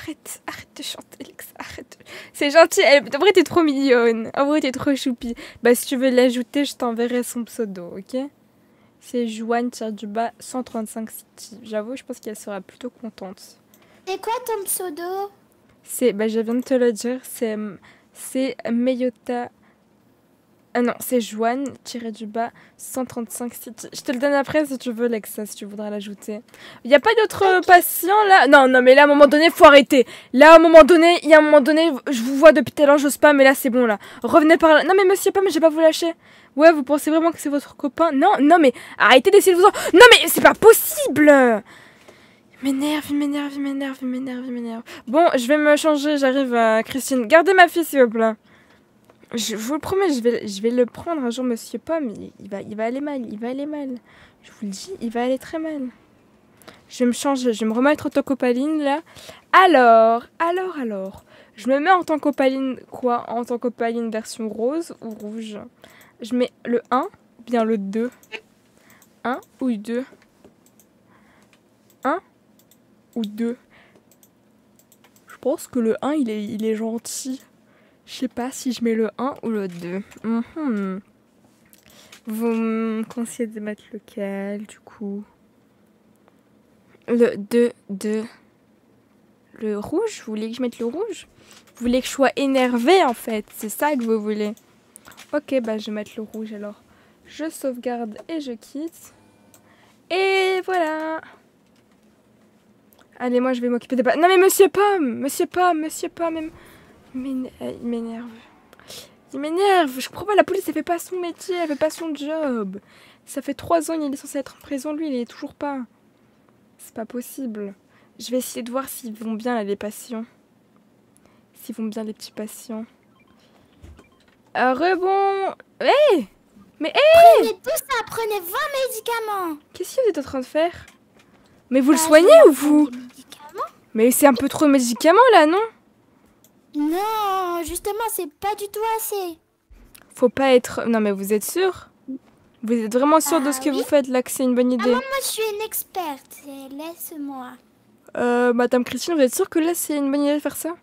arrête de chanter, Lexa, arrête. C'est gentil, en vrai, t'es trop mignonne. En vrai, t'es trop choupi. Bah, si tu veux l'ajouter, je t'enverrai son pseudo, ok? C'est Joanne-du-bas 135 City. J'avoue, je pense qu'elle sera plutôt contente. C'est quoi ton pseudo? Bah, je viens de te le dire, c'est Meyota. Ah non, c'est Joanne-du-bas 135 City. Je te le donne après si tu veux, Lexa, si tu voudras l'ajouter. Il n'y a pas d'autres patients là? Non, mais là, à un moment donné, faut arrêter. Là, à un moment donné, je vous vois depuis tout à l'heure, j'ose pas, mais là, c'est bon là. Revenez par là. Non, mais monsieur, pas, mais je vais pas vous lâcher. Ouais, vous pensez vraiment que c'est votre copain? Non, mais arrêtez d'essayer de vous en... Non, mais c'est pas possible! Il m'énerve. Bon, je vais me changer, j'arrive à Christine. Gardez ma fille, s'il vous plaît. Je vous le promets, je vais le prendre un jour, monsieur Pomme. Il va aller mal, Je vous le dis, il va aller très mal. Je vais me changer, je vais me remettre en tant qu'opaline, là. Alors. Je me mets en tant qu'opaline, quoi? En tant qu'opaline version rose ou rouge? Je mets le 1 ou bien le 2? 1 ou 2? 1 ou 2? Je pense que le 1, il est gentil. Je sais pas si je mets le 1 ou le 2. Vous me conseillez de mettre lequel, du coup? Le 2. Le rouge? Vous voulez que je mette le rouge? Vous voulez que je sois énervée, en fait? C'est ça que vous voulez? Ok, bah je vais mettre le rouge, alors. Je sauvegarde et je quitte. Et voilà. Allez, moi, je vais m'occuper des... Non, mais monsieur Pomme, il m'énerve. Je comprends pas, la police, elle fait pas son métier, elle fait pas son job. Ça fait 3 ans, il est censé être en prison, lui, il est toujours pas. C'est pas possible. Je vais essayer de voir s'ils vont bien, là, les patients. S'ils vont bien, les petits patients. Rebond. Hé! Mais hé! Prenez tout ça, prenez 20 médicaments. Qu'est-ce que vous êtes en train de faire? Mais vous le soignez ou vous? Mais c'est un peu trop de médicaments, là, non? Non, justement, c'est pas du tout assez. Faut pas être... Non, mais vous êtes sûr? Vous êtes vraiment sûr de ce que vous faites, là, que c'est une bonne idée? Moi, je suis une experte. Laisse-moi. Madame Christine, vous êtes sûre que là, c'est une bonne idée de faire ça?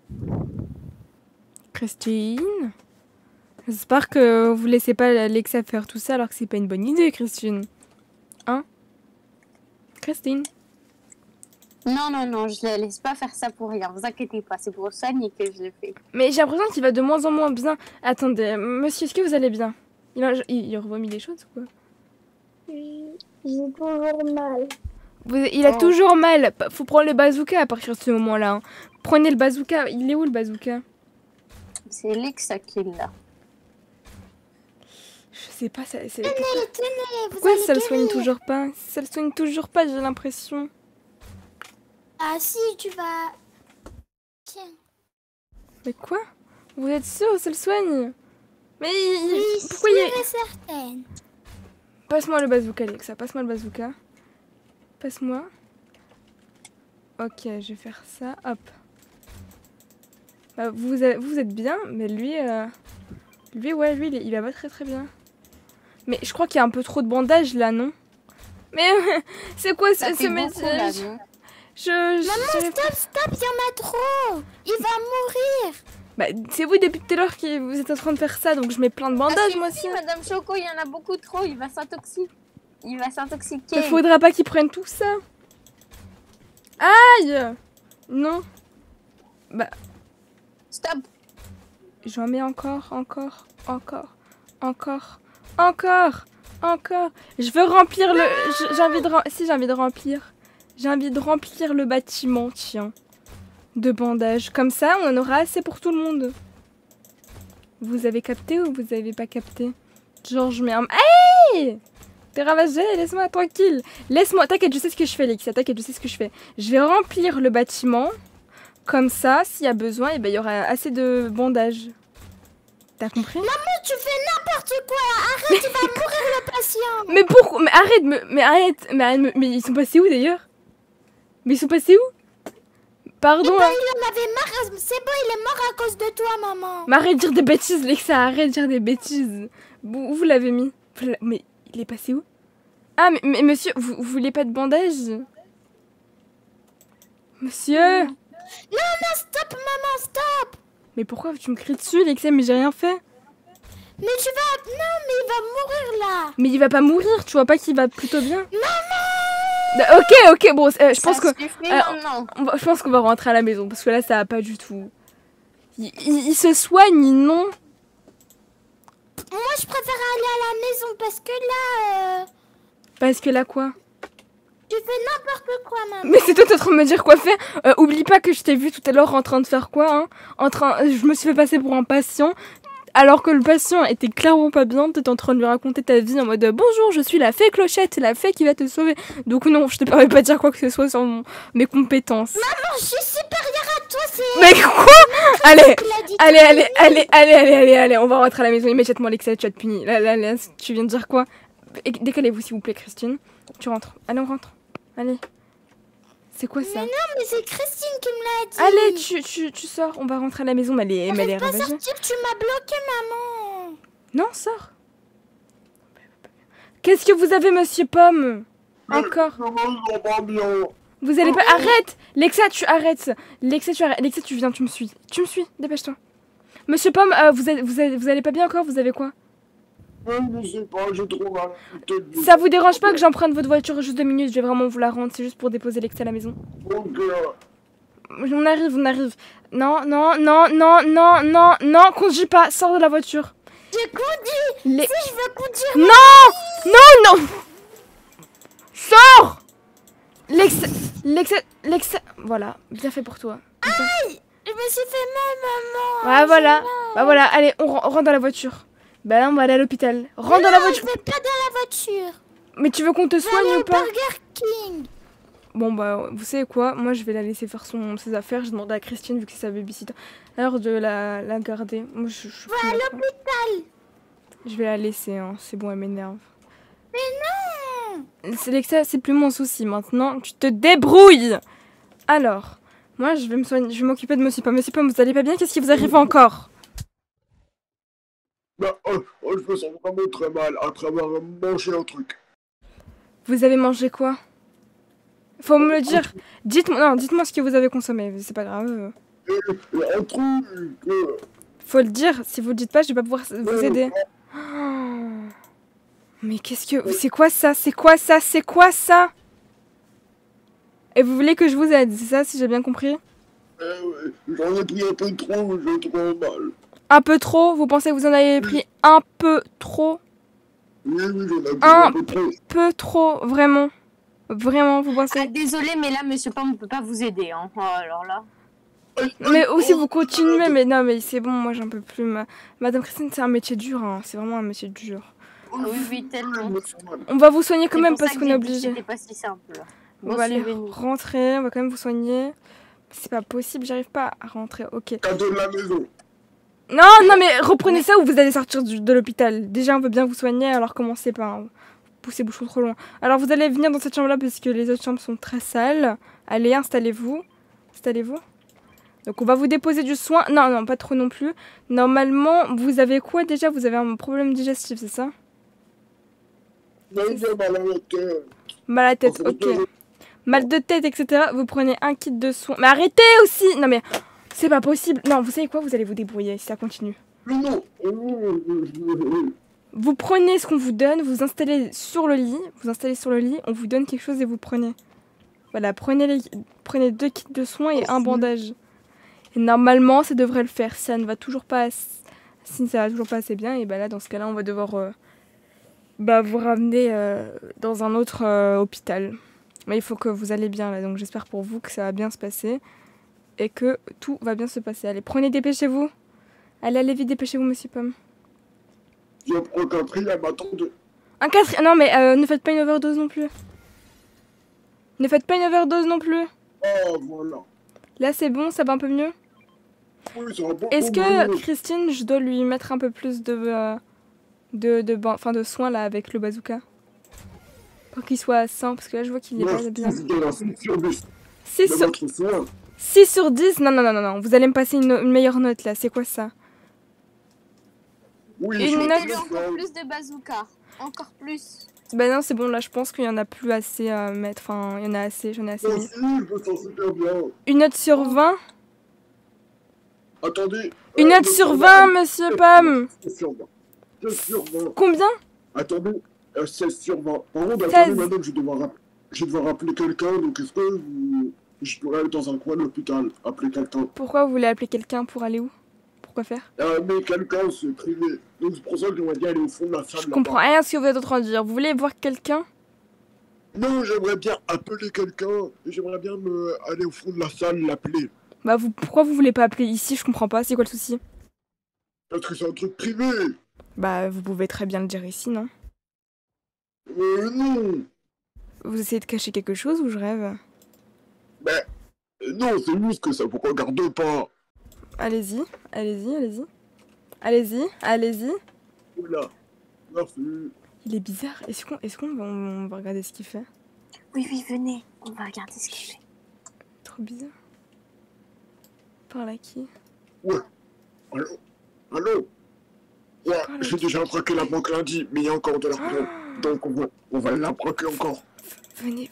Christine? J'espère que vous laissez pas Lexa faire tout ça alors que c'est pas une bonne idée, Christine. Hein? Christine? Non, je la laisse pas faire ça pour rien. Vous inquiétez pas, c'est pour soigner que je le fais. Mais j'ai l'impression qu'il va de moins en moins bien. Attendez, monsieur, est-ce que vous allez bien? Il revomit des choses ou quoi? J'ai toujours mal. Il a toujours mal. Faut prendre le bazooka à partir de ce moment-là. Hein. Prenez le bazooka. Il est où le bazooka? C'est Lexa qui l'a. Je sais pas, c'est... Tenez, vous Pourquoi allez ça le soigne guérir. toujours pas? Ça le soigne toujours pas, j'ai l'impression. Ah si, tu vas... Tiens. Mais quoi? Vous êtes sûr, ça le soigne? Mais Oui, pourquoi sûre et certaine. Passe-moi le bazooka, Alexa, passe-moi le bazooka. Passe-moi. Ok, je vais faire ça, hop. Bah, vous êtes bien, mais lui, il va pas très très bien. Mais je crois qu'il y a un peu trop de bandages là, non? Mais c'est quoi ce métier? Maman, stop, il y en a trop. Il va mourir. Bah, c'est vous depuis tout à l'heure que vous êtes en train de faire ça, donc je mets plein de bandages moi aussi. Madame Choco, il y en a beaucoup trop, il va s'intoxiquer. Il faudra pas qu'il prenne tout ça. Aïe! Non. Bah. Stop. J'en mets encore. Je veux remplir le... J'ai envie de remplir. J'ai envie de remplir le bâtiment, tiens. De bandages. Comme ça, on en aura assez pour tout le monde. Vous avez capté ou vous avez pas capté? Genre, je mets un... Hey! T'es ravagé, laisse-moi tranquille. Laisse-moi, t'inquiète, je sais ce que je fais, Lexia, t'inquiète, je sais ce que je fais. Je vais remplir le bâtiment. Comme ça, s'il y a besoin, et ben, il y aura assez de bandages. T'as compris? Maman, tu fais n'importe quoi là. Arrête, il va mourir le patient. Mais pourquoi? Mais arrête, mais ils sont passés où d'ailleurs? Mais ils sont passés où? Pardon. Il en avait marre. C'est bon, il est mort à cause de toi, maman. Mais arrête de dire des bêtises, Lexa, arrête de dire des bêtises. Où vous l'avez mis? Mais il est passé où? Ah, mais monsieur, vous voulez pas de bandage? Monsieur? Non, Mais pourquoi tu me cries dessus, Lexa? Mais j'ai rien fait. Mais tu vas... Non, mais il va mourir là. Mais il va pas mourir, tu vois pas qu'il va plutôt bien? Maman! Ok, bon, je pense que... je pense qu'on va rentrer à la maison, parce que là, ça va pas du tout. Il se soigne, non? Moi, je préfère aller à la maison, parce que là... Parce que là, quoi? Tu fais n'importe quoi, maman. Mais c'est toi, t'es en train de me dire quoi faire. Oublie pas que je t'ai vu tout à l'heure en train de faire quoi, hein? Je me suis fait passer pour un patient. Alors que le patient était clairement pas bien, t'étais en train de lui raconter ta vie en mode bonjour, je suis la fée Clochette, la fée qui va te sauver. Donc non, je te permets pas de dire quoi que ce soit sur mes compétences. Maman, je suis supérieure à toi, c'est... Mais quoi? Allez, on va rentrer à la maison immédiatement, Lexa, tu vas te punir. Là, tu viens de dire quoi? Décalez-vous s'il vous plaît, Christine. Tu rentres. Allez, on rentre. Allez. C'est quoi ça? Mais non, mais c'est Christine qui me l'a dit. Allez, tu sors, on va rentrer à la maison, mais elle est pas ravagée. sortir, tu m'as bloqué, maman. Non, sors. Qu'est-ce que vous avez, monsieur Pomme? Encore. Vous allez pas... Arrête! Lexa, tu arrêtes. Lexa, tu viens, tu me suis. Tu me suis, dépêche-toi. Monsieur Pomme, vous allez pas bien encore? Vous avez quoi? Je sais pas, j'ai trop mal. Ça vous dérange pas que j'emprunte votre voiture juste 2 minutes? Je vais vraiment vous la rendre, c'est juste pour déposer Lexa à la maison. Ok. On arrive. Non, conduis pas, sors de la voiture. Je conduis. Si je veux conduire. Non. Sors. Lexa. Voilà, bien fait pour toi. Aïe, je me suis fait mal, maman. Ouais, voilà, allez, on rentre dans la voiture. Bah là, on va aller à l'hôpital. Rentre dans la voiture. Je vais pas dans la voiture. Mais tu veux qu'on te soigne ou pas? Burger King. Bon bah, vous savez quoi? Moi, je vais la laisser faire ses affaires. J'ai demandé à Christine, vu que c'est sa babysitter, alors de la garder. Moi, je va à l'hôpital. Je vais la laisser, hein. C'est bon, elle m'énerve. Mais non. C'est Lexa, c'est plus mon souci. Maintenant, tu te débrouilles. Alors, moi, je vais me soigner. Je vais m'occuper de Monsieur Pomme. Monsieur Pomme, vous allez pas bien? Qu'est-ce qui vous arrive encore? Bah, je me sens vraiment très mal après avoir mangé un truc. Vous avez mangé quoi? Faut me le dire. Dites-moi ce que vous avez consommé. C'est pas grave. Un truc. Faut le dire. Si vous le dites pas, je vais pas pouvoir vous aider. Mais qu'est-ce que... C'est quoi ça? Et vous voulez que je vous aide, c'est ça, si j'ai bien compris? J'en ai pris un peu trop, j'ai trop mal. Un peu trop? Vous pensez que vous en avez pris un peu trop? Oui, j'en ai pris un peu trop. Peu trop, vraiment? Vraiment, vous pensez? Désolé, mais là, monsieur Pomme, on peut pas vous aider. Hein. Oh, alors là... Mais aussi, vous continuez, mais non, mais c'est bon, moi j'en peux plus. Madame Christine, c'est un métier dur, hein. C'est vraiment un métier dur. Oui, tellement. On va vous soigner quand même parce qu'on est obligé. C'était pas si simple. On va aller rentrer, on va quand même vous soigner. C'est pas possible, j'arrive pas à rentrer, ok. Cadeau de la maison. Non, mais reprenez ça ou vous allez sortir de l'hôpital. Déjà, on veut bien vous soigner, alors commencez pas. Hein. Poussez bouchon trop loin. Alors, vous allez venir dans cette chambre-là parce que les autres chambres sont très sales. Allez, installez-vous. Donc, on va vous déposer du soin. Non, pas trop non plus. Normalement, vous avez quoi déjà? Vous avez un problème digestif, c'est ça? J'ai mal à la tête. Mal à la tête, ok. Mal de tête, etc. Vous prenez un kit de soins. Mais arrêtez aussi! Non, mais c'est pas possible. Non, vous savez quoi? Vous allez vous débrouiller si ça continue. Mais non. Vous prenez ce qu'on vous donne, vous installez sur le lit. On vous donne quelque chose et vous prenez. Voilà, prenez 2 kits de soins et un bandage. Et normalement, ça devrait le faire. Si ça va toujours pas assez bien, et bah là, dans ce cas-là, on va devoir vous ramener dans un autre hôpital. Mais il faut que vous allez bien là, donc j'espère pour vous que ça va bien se passer et que tout va bien se passer. Allez, dépêchez-vous. Allez vite, dépêchez-vous, monsieur Pomme. Je prends qu'un prix à m'attendre. Un 4... Non, mais ne faites pas une overdose non plus. Ah, voilà. Là, c'est bon, ça va un peu mieux. Oui, ça va pas. Est-ce que Christine, je dois lui mettre un peu plus de soins là avec le bazooka pour qu'il soit à 100, parce que là je vois qu'il est pas bien. 6 sur 10. Non, vous allez me passer une meilleure note là, c'est quoi ça? Oui, une note. Encore plus de bazooka, encore plus. Bah non, c'est bon, là je pense qu'il y en a plus assez à mettre, enfin il y en a assez, j'en ai assez mis. Je me sens super bien. Une note sur 20? Attendez. Une note sur 20, monsieur Pomme. 16 sur 20. 16 sur 20. Combien? Attendez, 16 sur 20. Par contre, 16. attendez, madame, je vais devoir appeler quelqu'un, donc est-ce que je dois aller dans un coin de l'hôpital, appeler quelqu'un. Pourquoi vous voulez appeler quelqu'un pour aller où? Pourquoi faire? Mais quelqu'un, c'est privé. Donc c'est pour ça que j'aimerais bien aller au fond de la salle. Je comprends rien à ce que vous êtes en train de dire. Vous voulez voir quelqu'un? Non, j'aimerais bien appeler quelqu'un. J'aimerais bien aller au fond de la salle, l'appeler. Bah pourquoi vous voulez pas appeler ici? Je comprends pas. C'est quoi le souci? Parce que c'est un truc privé. Bah vous pouvez très bien le dire ici, non? Non. Vous essayez de cacher quelque chose ou je rêve? Non, c'est juste que ça vous regarde pas. Allez-y, allez-y, allez-y. Allez-y, allez-y. Oula, merci. Il est bizarre. Est-ce qu'on on va regarder ce qu'il fait? Oui, venez. On va regarder ce qu'il fait. Trop bizarre. Par là qui? Ouais. Allô. Ouais, j'ai déjà braqué la banque lundi, mais il y a encore de l'argent. Donc on va la braquer encore. Venez,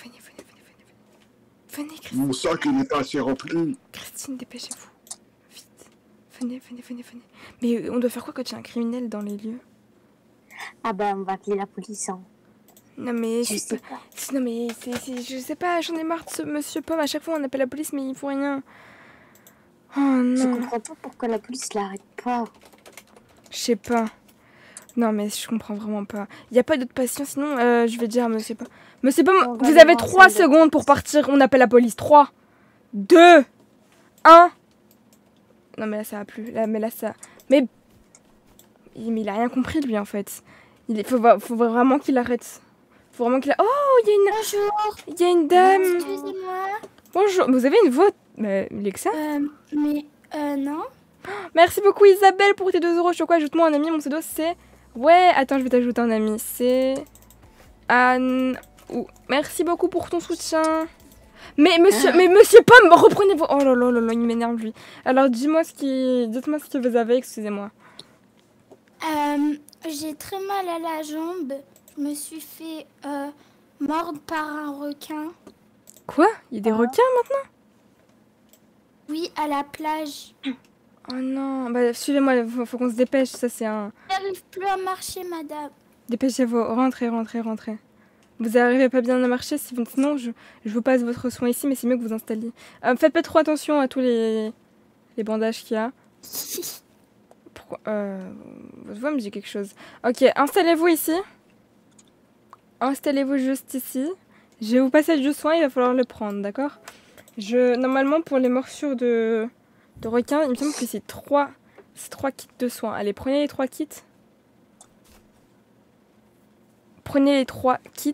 Christine. Mon sac, il est pas assez rempli. Christine, dépêchez-vous. Vite. Venez. Mais on doit faire quoi quand il y a un criminel dans les lieux? Ah bah, on va appeler la police, hein. Non mais Je sais pas. Non mais je sais pas, j'en ai marre de ce monsieur Pomme. À chaque fois on appelle la police mais il faut rien. Oh non. Je comprends pas pourquoi la police l'arrête pas. Je sais pas. Non mais je comprends vraiment pas. Y a pas d'autres patients sinon je vais dire à monsieur Pomme. Monsieur Pomme, vous avez 3 secondes pour partir. On appelle la police. 3, 2, 1. Non mais là ça va plus. Mais là ça. Mais il a rien compris lui en fait. Faut vraiment qu'il arrête. Faut vraiment qu'il a... Oh, Bonjour. il y a une dame. Excusez-moi. Bonjour. Vous avez une voix... Lexa? Non. Merci beaucoup Isabelle pour tes 2 €. Je sais quoi, ajoute-moi un ami. Mon pseudo c'est... Ouais, attends, je vais t'ajouter un ami. C'est... Anne... Merci beaucoup pour ton soutien. Mais monsieur Pomme, reprenez vos... Oh là là, il m'énerve lui. Alors dites-moi ce que vous avez, excusez-moi. J'ai très mal à la jambe. Je me suis fait mordre par un requin. Quoi? Il y a des requins maintenant? Oui, à la plage. Oh non, bah suivez-moi, faut qu'on se dépêche, ça c'est un... J'arrive plus à marcher, madame. Dépêchez-vous, rentrez. Vous arrivez pas bien à marcher, sinon je vous passe votre soin ici, mais c'est mieux que vous installiez. Faites pas trop attention à tous les bandages qu'il y a. Pourquoi votre voix me dit quelque chose. Ok, installez-vous ici. Installez-vous juste ici. Je vais vous passer du soin, il va falloir le prendre, d'accord? Normalement, pour les morsures de requin, il me semble que c'est 3 kits de soins. Allez, prenez les 3 kits. Prenez les 3 kits.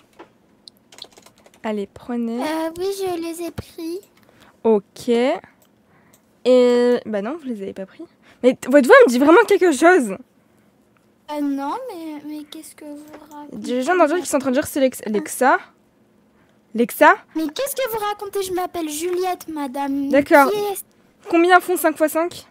Allez, prenez. Oui, je les ai pris. Ok. Et... Bah non, vous les avez pas pris. Mais votre voix me dit vraiment quelque chose. Non, mais qu'est-ce que vous racontez? J'ai des gens dans le qui sont en train de dire c'est Lexa. Lexa? Mais qu'est-ce que vous racontez? Je m'appelle Juliette, madame. D'accord. Qui est... Combien font 5 x 5?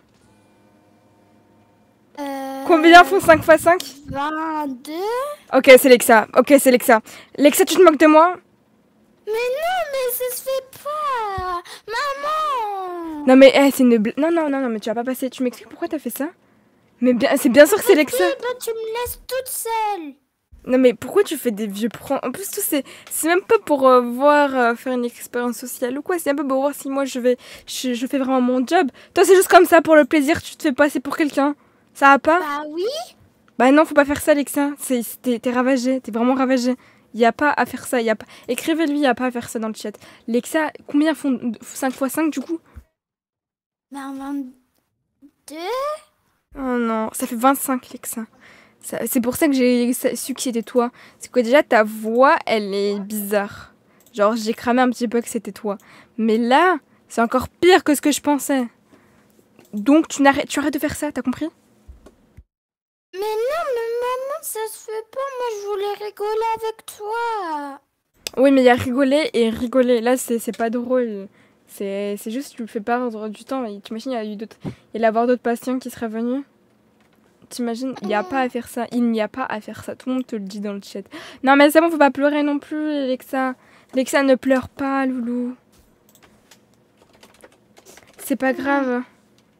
Combien font 5 x 5? 22. Ok, c'est Lexa. Lexa, tu te moques de moi? Mais non, mais ça se fait pas. Maman. Non mais c'est une non, mais tu vas pas passer. Tu m'expliques pourquoi t'as fait ça? Mais c'est bien sûr que c'est Lexa. Oui, bah, tu me laisses toute seule. Non mais pourquoi tu fais des vieux pranks? En plus tout c'est même pas pour faire une expérience sociale ou quoi, c'est un peu pour voir si moi je fais vraiment mon job. Toi c'est juste comme ça pour le plaisir, tu te fais passer pour quelqu'un. Ça va pas? Bah oui. Bah non, faut pas faire ça Lexa, t'es ravagé, t'es vraiment ravagé. Y a pas à faire ça, y a pas... Écrivez-lui, y a pas à faire ça dans le chat. Lexa, combien font 5 x 5 du coup? Bah 22. Oh non, ça fait 25 Lexa. C'est pour ça que j'ai su que c'était toi. C'est que déjà ta voix, elle est bizarre. Genre j'ai cramé un petit peu que c'était toi. Mais là, c'est encore pire que ce que je pensais. Donc tu arrêtes de faire ça, t'as compris? Mais non, mais maman, ça se fait pas. Moi, je voulais rigoler avec toi. Oui, mais il y a rigoler et rigoler. Là, c'est pas drôle. C'est juste tu le fais perdre du temps. T'imagines, il y avoir d'autres patients qui seraient venus. T'imagines, il n'y a pas à faire ça. Il n'y a pas à faire ça. Tout le monde te le dit dans le chat. Non, mais c'est bon, faut pas pleurer non plus, Lexa. Lexa, ne pleure pas, loulou. C'est pas grave.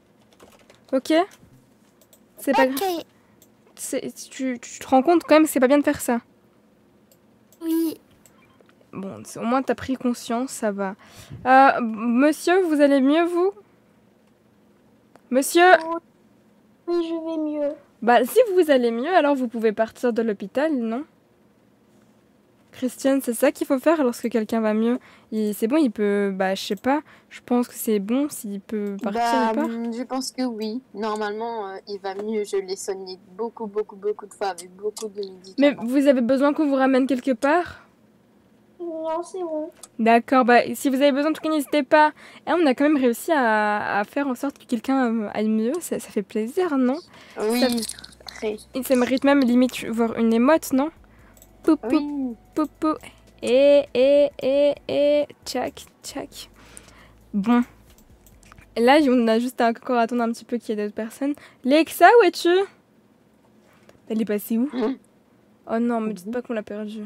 Ok? C'est pas grave. Ok. Tu te rends compte quand même que c'est pas bien de faire ça. Oui. Bon, au moins t'as pris conscience, ça va. Monsieur, vous allez mieux, vous? Monsieur? Oui, je vais mieux. Bah, si vous allez mieux, alors vous pouvez partir de l'hôpital, non? Christiane, c'est ça qu'il faut faire lorsque quelqu'un va mieux. C'est bon, il peut... Bah, je sais pas. Je pense que c'est bon s'il peut partir, il part. Je pense que oui. Normalement, il va mieux. Je l'ai soigné beaucoup de fois avec beaucoup de Mais médicaments. vous avez besoin qu'on vous ramène quelque part? Non, c'est bon. D'accord, bah si vous avez besoin, en tout cas, n'hésitez pas. Et on a quand même réussi à faire en sorte que quelqu'un aille mieux. Ça fait plaisir, non? Oui, très. Et ça mérite même limite voir une émote, non? Pou, pou, Oui. pou, pou. Tchac, tchac. Bon. Et là, on a juste encore à attendre un petit peu qu'il y ait d'autres personnes. Lexa, où es-tu? Elle est passée où? Oh non, me dites pas qu'on l'a perdue.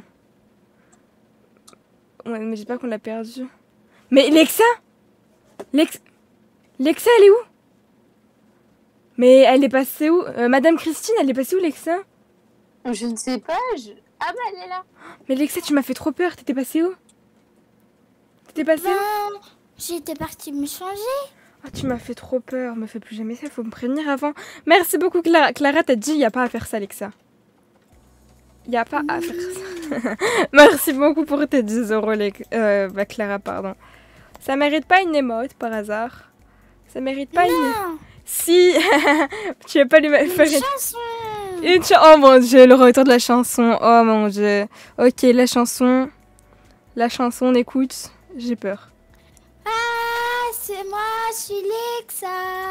Ouais, mais j'ai pas qu'on l'a perdue. Mais Lexa, Lexa, elle est où? Mais elle est passée où? Madame Christine, elle est passée où, Lexa? Je ne sais pas. Ah bah elle est là. Mais Lexa, tu m'as fait trop peur. T'étais passée où? T'étais passée où? J'étais partie me changer. Ah, tu m'as fait trop peur. Me fais plus jamais ça. Faut me prévenir avant. Merci beaucoup, Clara. Clara, t'as dit, il y a pas à faire ça, Lexa. Il y a pas à faire ça. Merci beaucoup pour tes 10 €, Clara, pardon. Ça mérite pas une émote par hasard? Ça mérite pas une... Si. Tu vas pas lui faire Une chanson. Oh mon dieu, le retour de la chanson. Oh mon dieu. Ok, la chanson, on écoute. J'ai peur. Ah, c'est moi, je suis Lexa.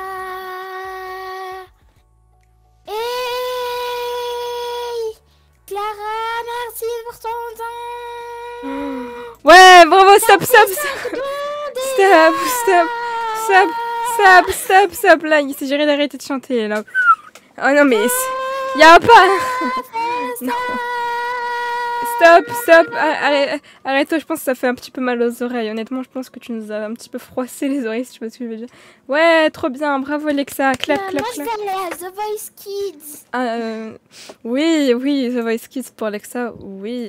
Hey, Clara, merci pour ton temps. Ouais, bravo, stop. Stop. Là, il s'agirait d'arrêter de chanter, là. Oh non, mais... Y a pas... Non. Stop. Arrête-toi, je pense que ça fait un petit peu mal aux oreilles. Honnêtement, je pense que tu nous as un petit peu froissé les oreilles, si tu vois ce que je veux dire. Ouais, trop bien, bravo Alexa. Clap. Moi, je vais aller à The Voice Kids. Oui, The Voice Kids pour Alexa, oui.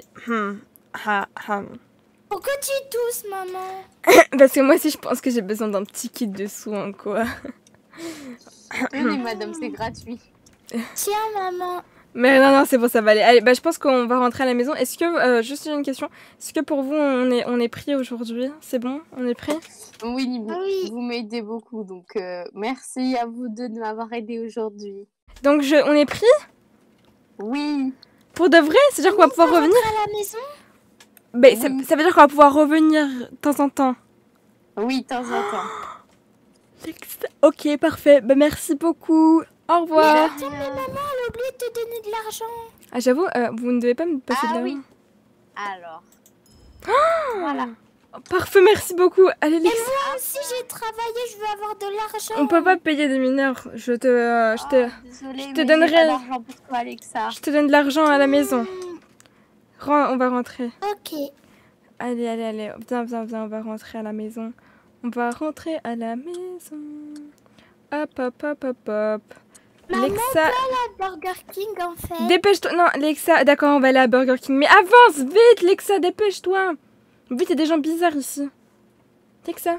Pourquoi tu tousses, maman? Parce que moi aussi, je pense que j'ai besoin d'un petit kit de soins, quoi. Oui, madame, c'est gratuit. Tiens, maman. Mais non, c'est bon, ça va aller. Allez, bah, je pense qu'on va rentrer à la maison. Est-ce que, juste une question, est-ce que pour vous, on est pris aujourd'hui? C'est bon? On est pris? Oui, Oui. vous m'aidez beaucoup, donc merci à vous deux de m'avoir aidé aujourd'hui. Donc, on est pris? Oui. Pour de vrai? C'est-à-dire qu'on va pouvoir revenir? À la maison? Bah, Oui. ça veut dire qu'on va pouvoir revenir de temps en temps. Oui, de temps en temps. Ok, parfait. Bah, merci beaucoup. Au revoir. Tiens, mais maman, elle a oublié de te donner de l'argent. Ah, j'avoue, vous ne devez pas me passer de l'argent. Oui. Alors. Voilà. Parfait, merci beaucoup. Allez, Et Lex. moi aussi, j'ai travaillé, je veux avoir de l'argent. On peut pas payer des mineurs. Je Désolée, te mais donnerai- j'ai pas d'argent pour toi, Alexa. te donne de l'argent à la maison. On va rentrer. Ok. Allez. Viens, on va rentrer à la maison. On va rentrer à la maison. Hop. Maman, Lexa, à Burger King, en fait. dépêche-toi. Non, Lexa, d'accord, on va aller à Burger King. Mais avance vite, Lexa, dépêche-toi. Vite, il y a des gens bizarres ici. Lexa.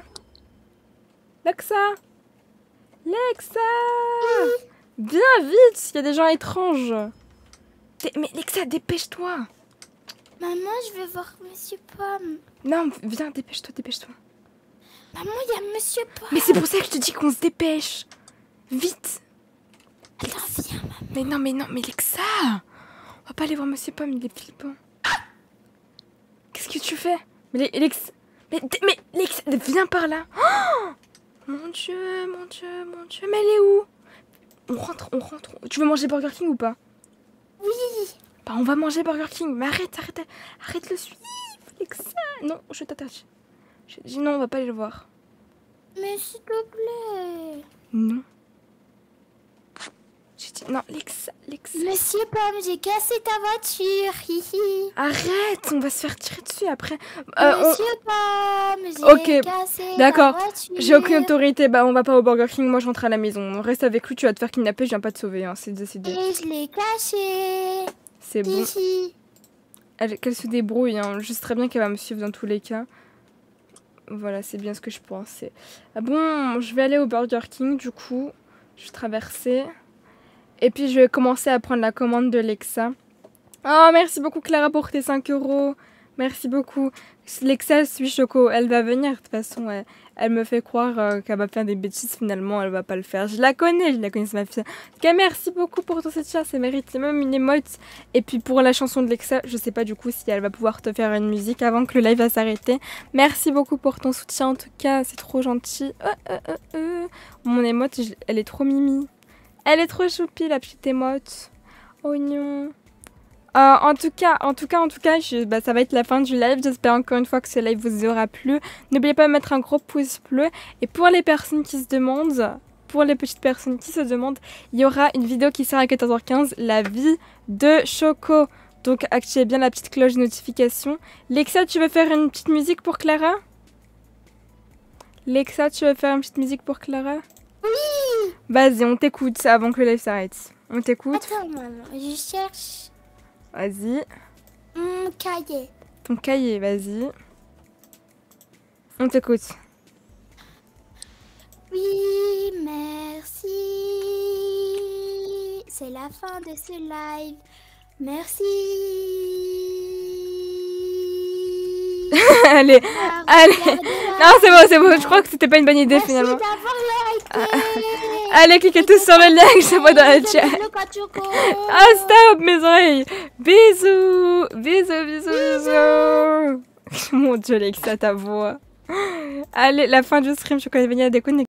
Viens vite, il y a des gens étranges. Mais Lexa, dépêche-toi. Maman, je veux voir Monsieur Pomme. Non, viens, dépêche-toi. Maman, il y a Monsieur Pomme. Mais c'est pour ça que je te dis qu'on se dépêche. Vite. Attends, viens, maman. Mais non, Lexa. On va pas aller voir Monsieur Pomme, il est flippant. Qu'est-ce que tu fais? Mais Lexa, viens par là. Oh mon Dieu. Mais elle est où? On rentre. Tu veux manger Burger King ou pas? Oui. Bah, on va manger Burger King. Mais arrête de le suivre, Lexa. Non, je t'interdis. J'ai dit non, on va pas aller le voir. Mais s'il te plaît. Non. J'ai dit Non, Lexa. Monsieur Pomme, j'ai cassé ta voiture. Hihi. Arrête, on va se faire tirer dessus après. Monsieur Pomme, j'ai Ok, cassé d'accord. ta voiture. J'ai aucune autorité. Bah, on va pas au Burger King. Moi, je rentre à la maison. Reste avec lui, tu vas te faire kidnapper. Je viens pas te sauver. Hein. C'est décidé. Et je l'ai caché. C'est bon. Hihi. Qu'elle se débrouille. Hein. Je sais très bien qu'elle va me suivre dans tous les cas. Voilà, c'est bien ce que je pensais. Ah bon, je vais aller au Burger King du coup. Je vais traverser. Et puis je vais commencer à prendre la commande de Lexa. Oh, merci beaucoup Clara pour tes 5 €. Merci beaucoup. Lexa suit Choco. Elle va venir de toute façon. Elle me fait croire qu'elle va faire des bêtises. Finalement, elle va pas le faire. Je la connais, c'est ma fille. En tout cas, merci beaucoup pour ton soutien. Ça mérite même une émote. Et puis pour la chanson de Lexa, je sais pas du coup si elle va pouvoir te faire une musique avant que le live va s'arrêter. Merci beaucoup pour ton soutien. En tout cas, c'est trop gentil. Mon émote, elle est trop mimi. Elle est trop choupie, la petite émote. Oh non. En tout cas, ça va être la fin du live. J'espère encore une fois que ce live vous aura plu. N'oubliez pas de mettre un gros pouce bleu. Et pour les personnes qui se demandent, pour les petites personnes qui se demandent, il y aura une vidéo qui sort à 14h15, la vie de Choco. Donc activez bien la petite cloche de notification. Lexa, tu veux faire une petite musique pour Clara? Lexa, tu veux faire une petite musique pour Clara? Oui. Vas-y, on t'écoute avant que le live s'arrête. On t'écoute. Attends, maman, je cherche Vas-y. mon cahier. Ton cahier, vas-y. On t'écoute. Oui, merci. C'est la fin de ce live. Merci. Allez. Non, c'est bon. Je crois que c'était pas une bonne idée Merci finalement. d'avoir liké. Allez, cliquez tous sur le lien, je vois dans le chat. Ah, stop, mes oreilles. Bisous. Mon Dieu, Lexa, ta voix. Allez, la fin du stream, je connais venir à déconner.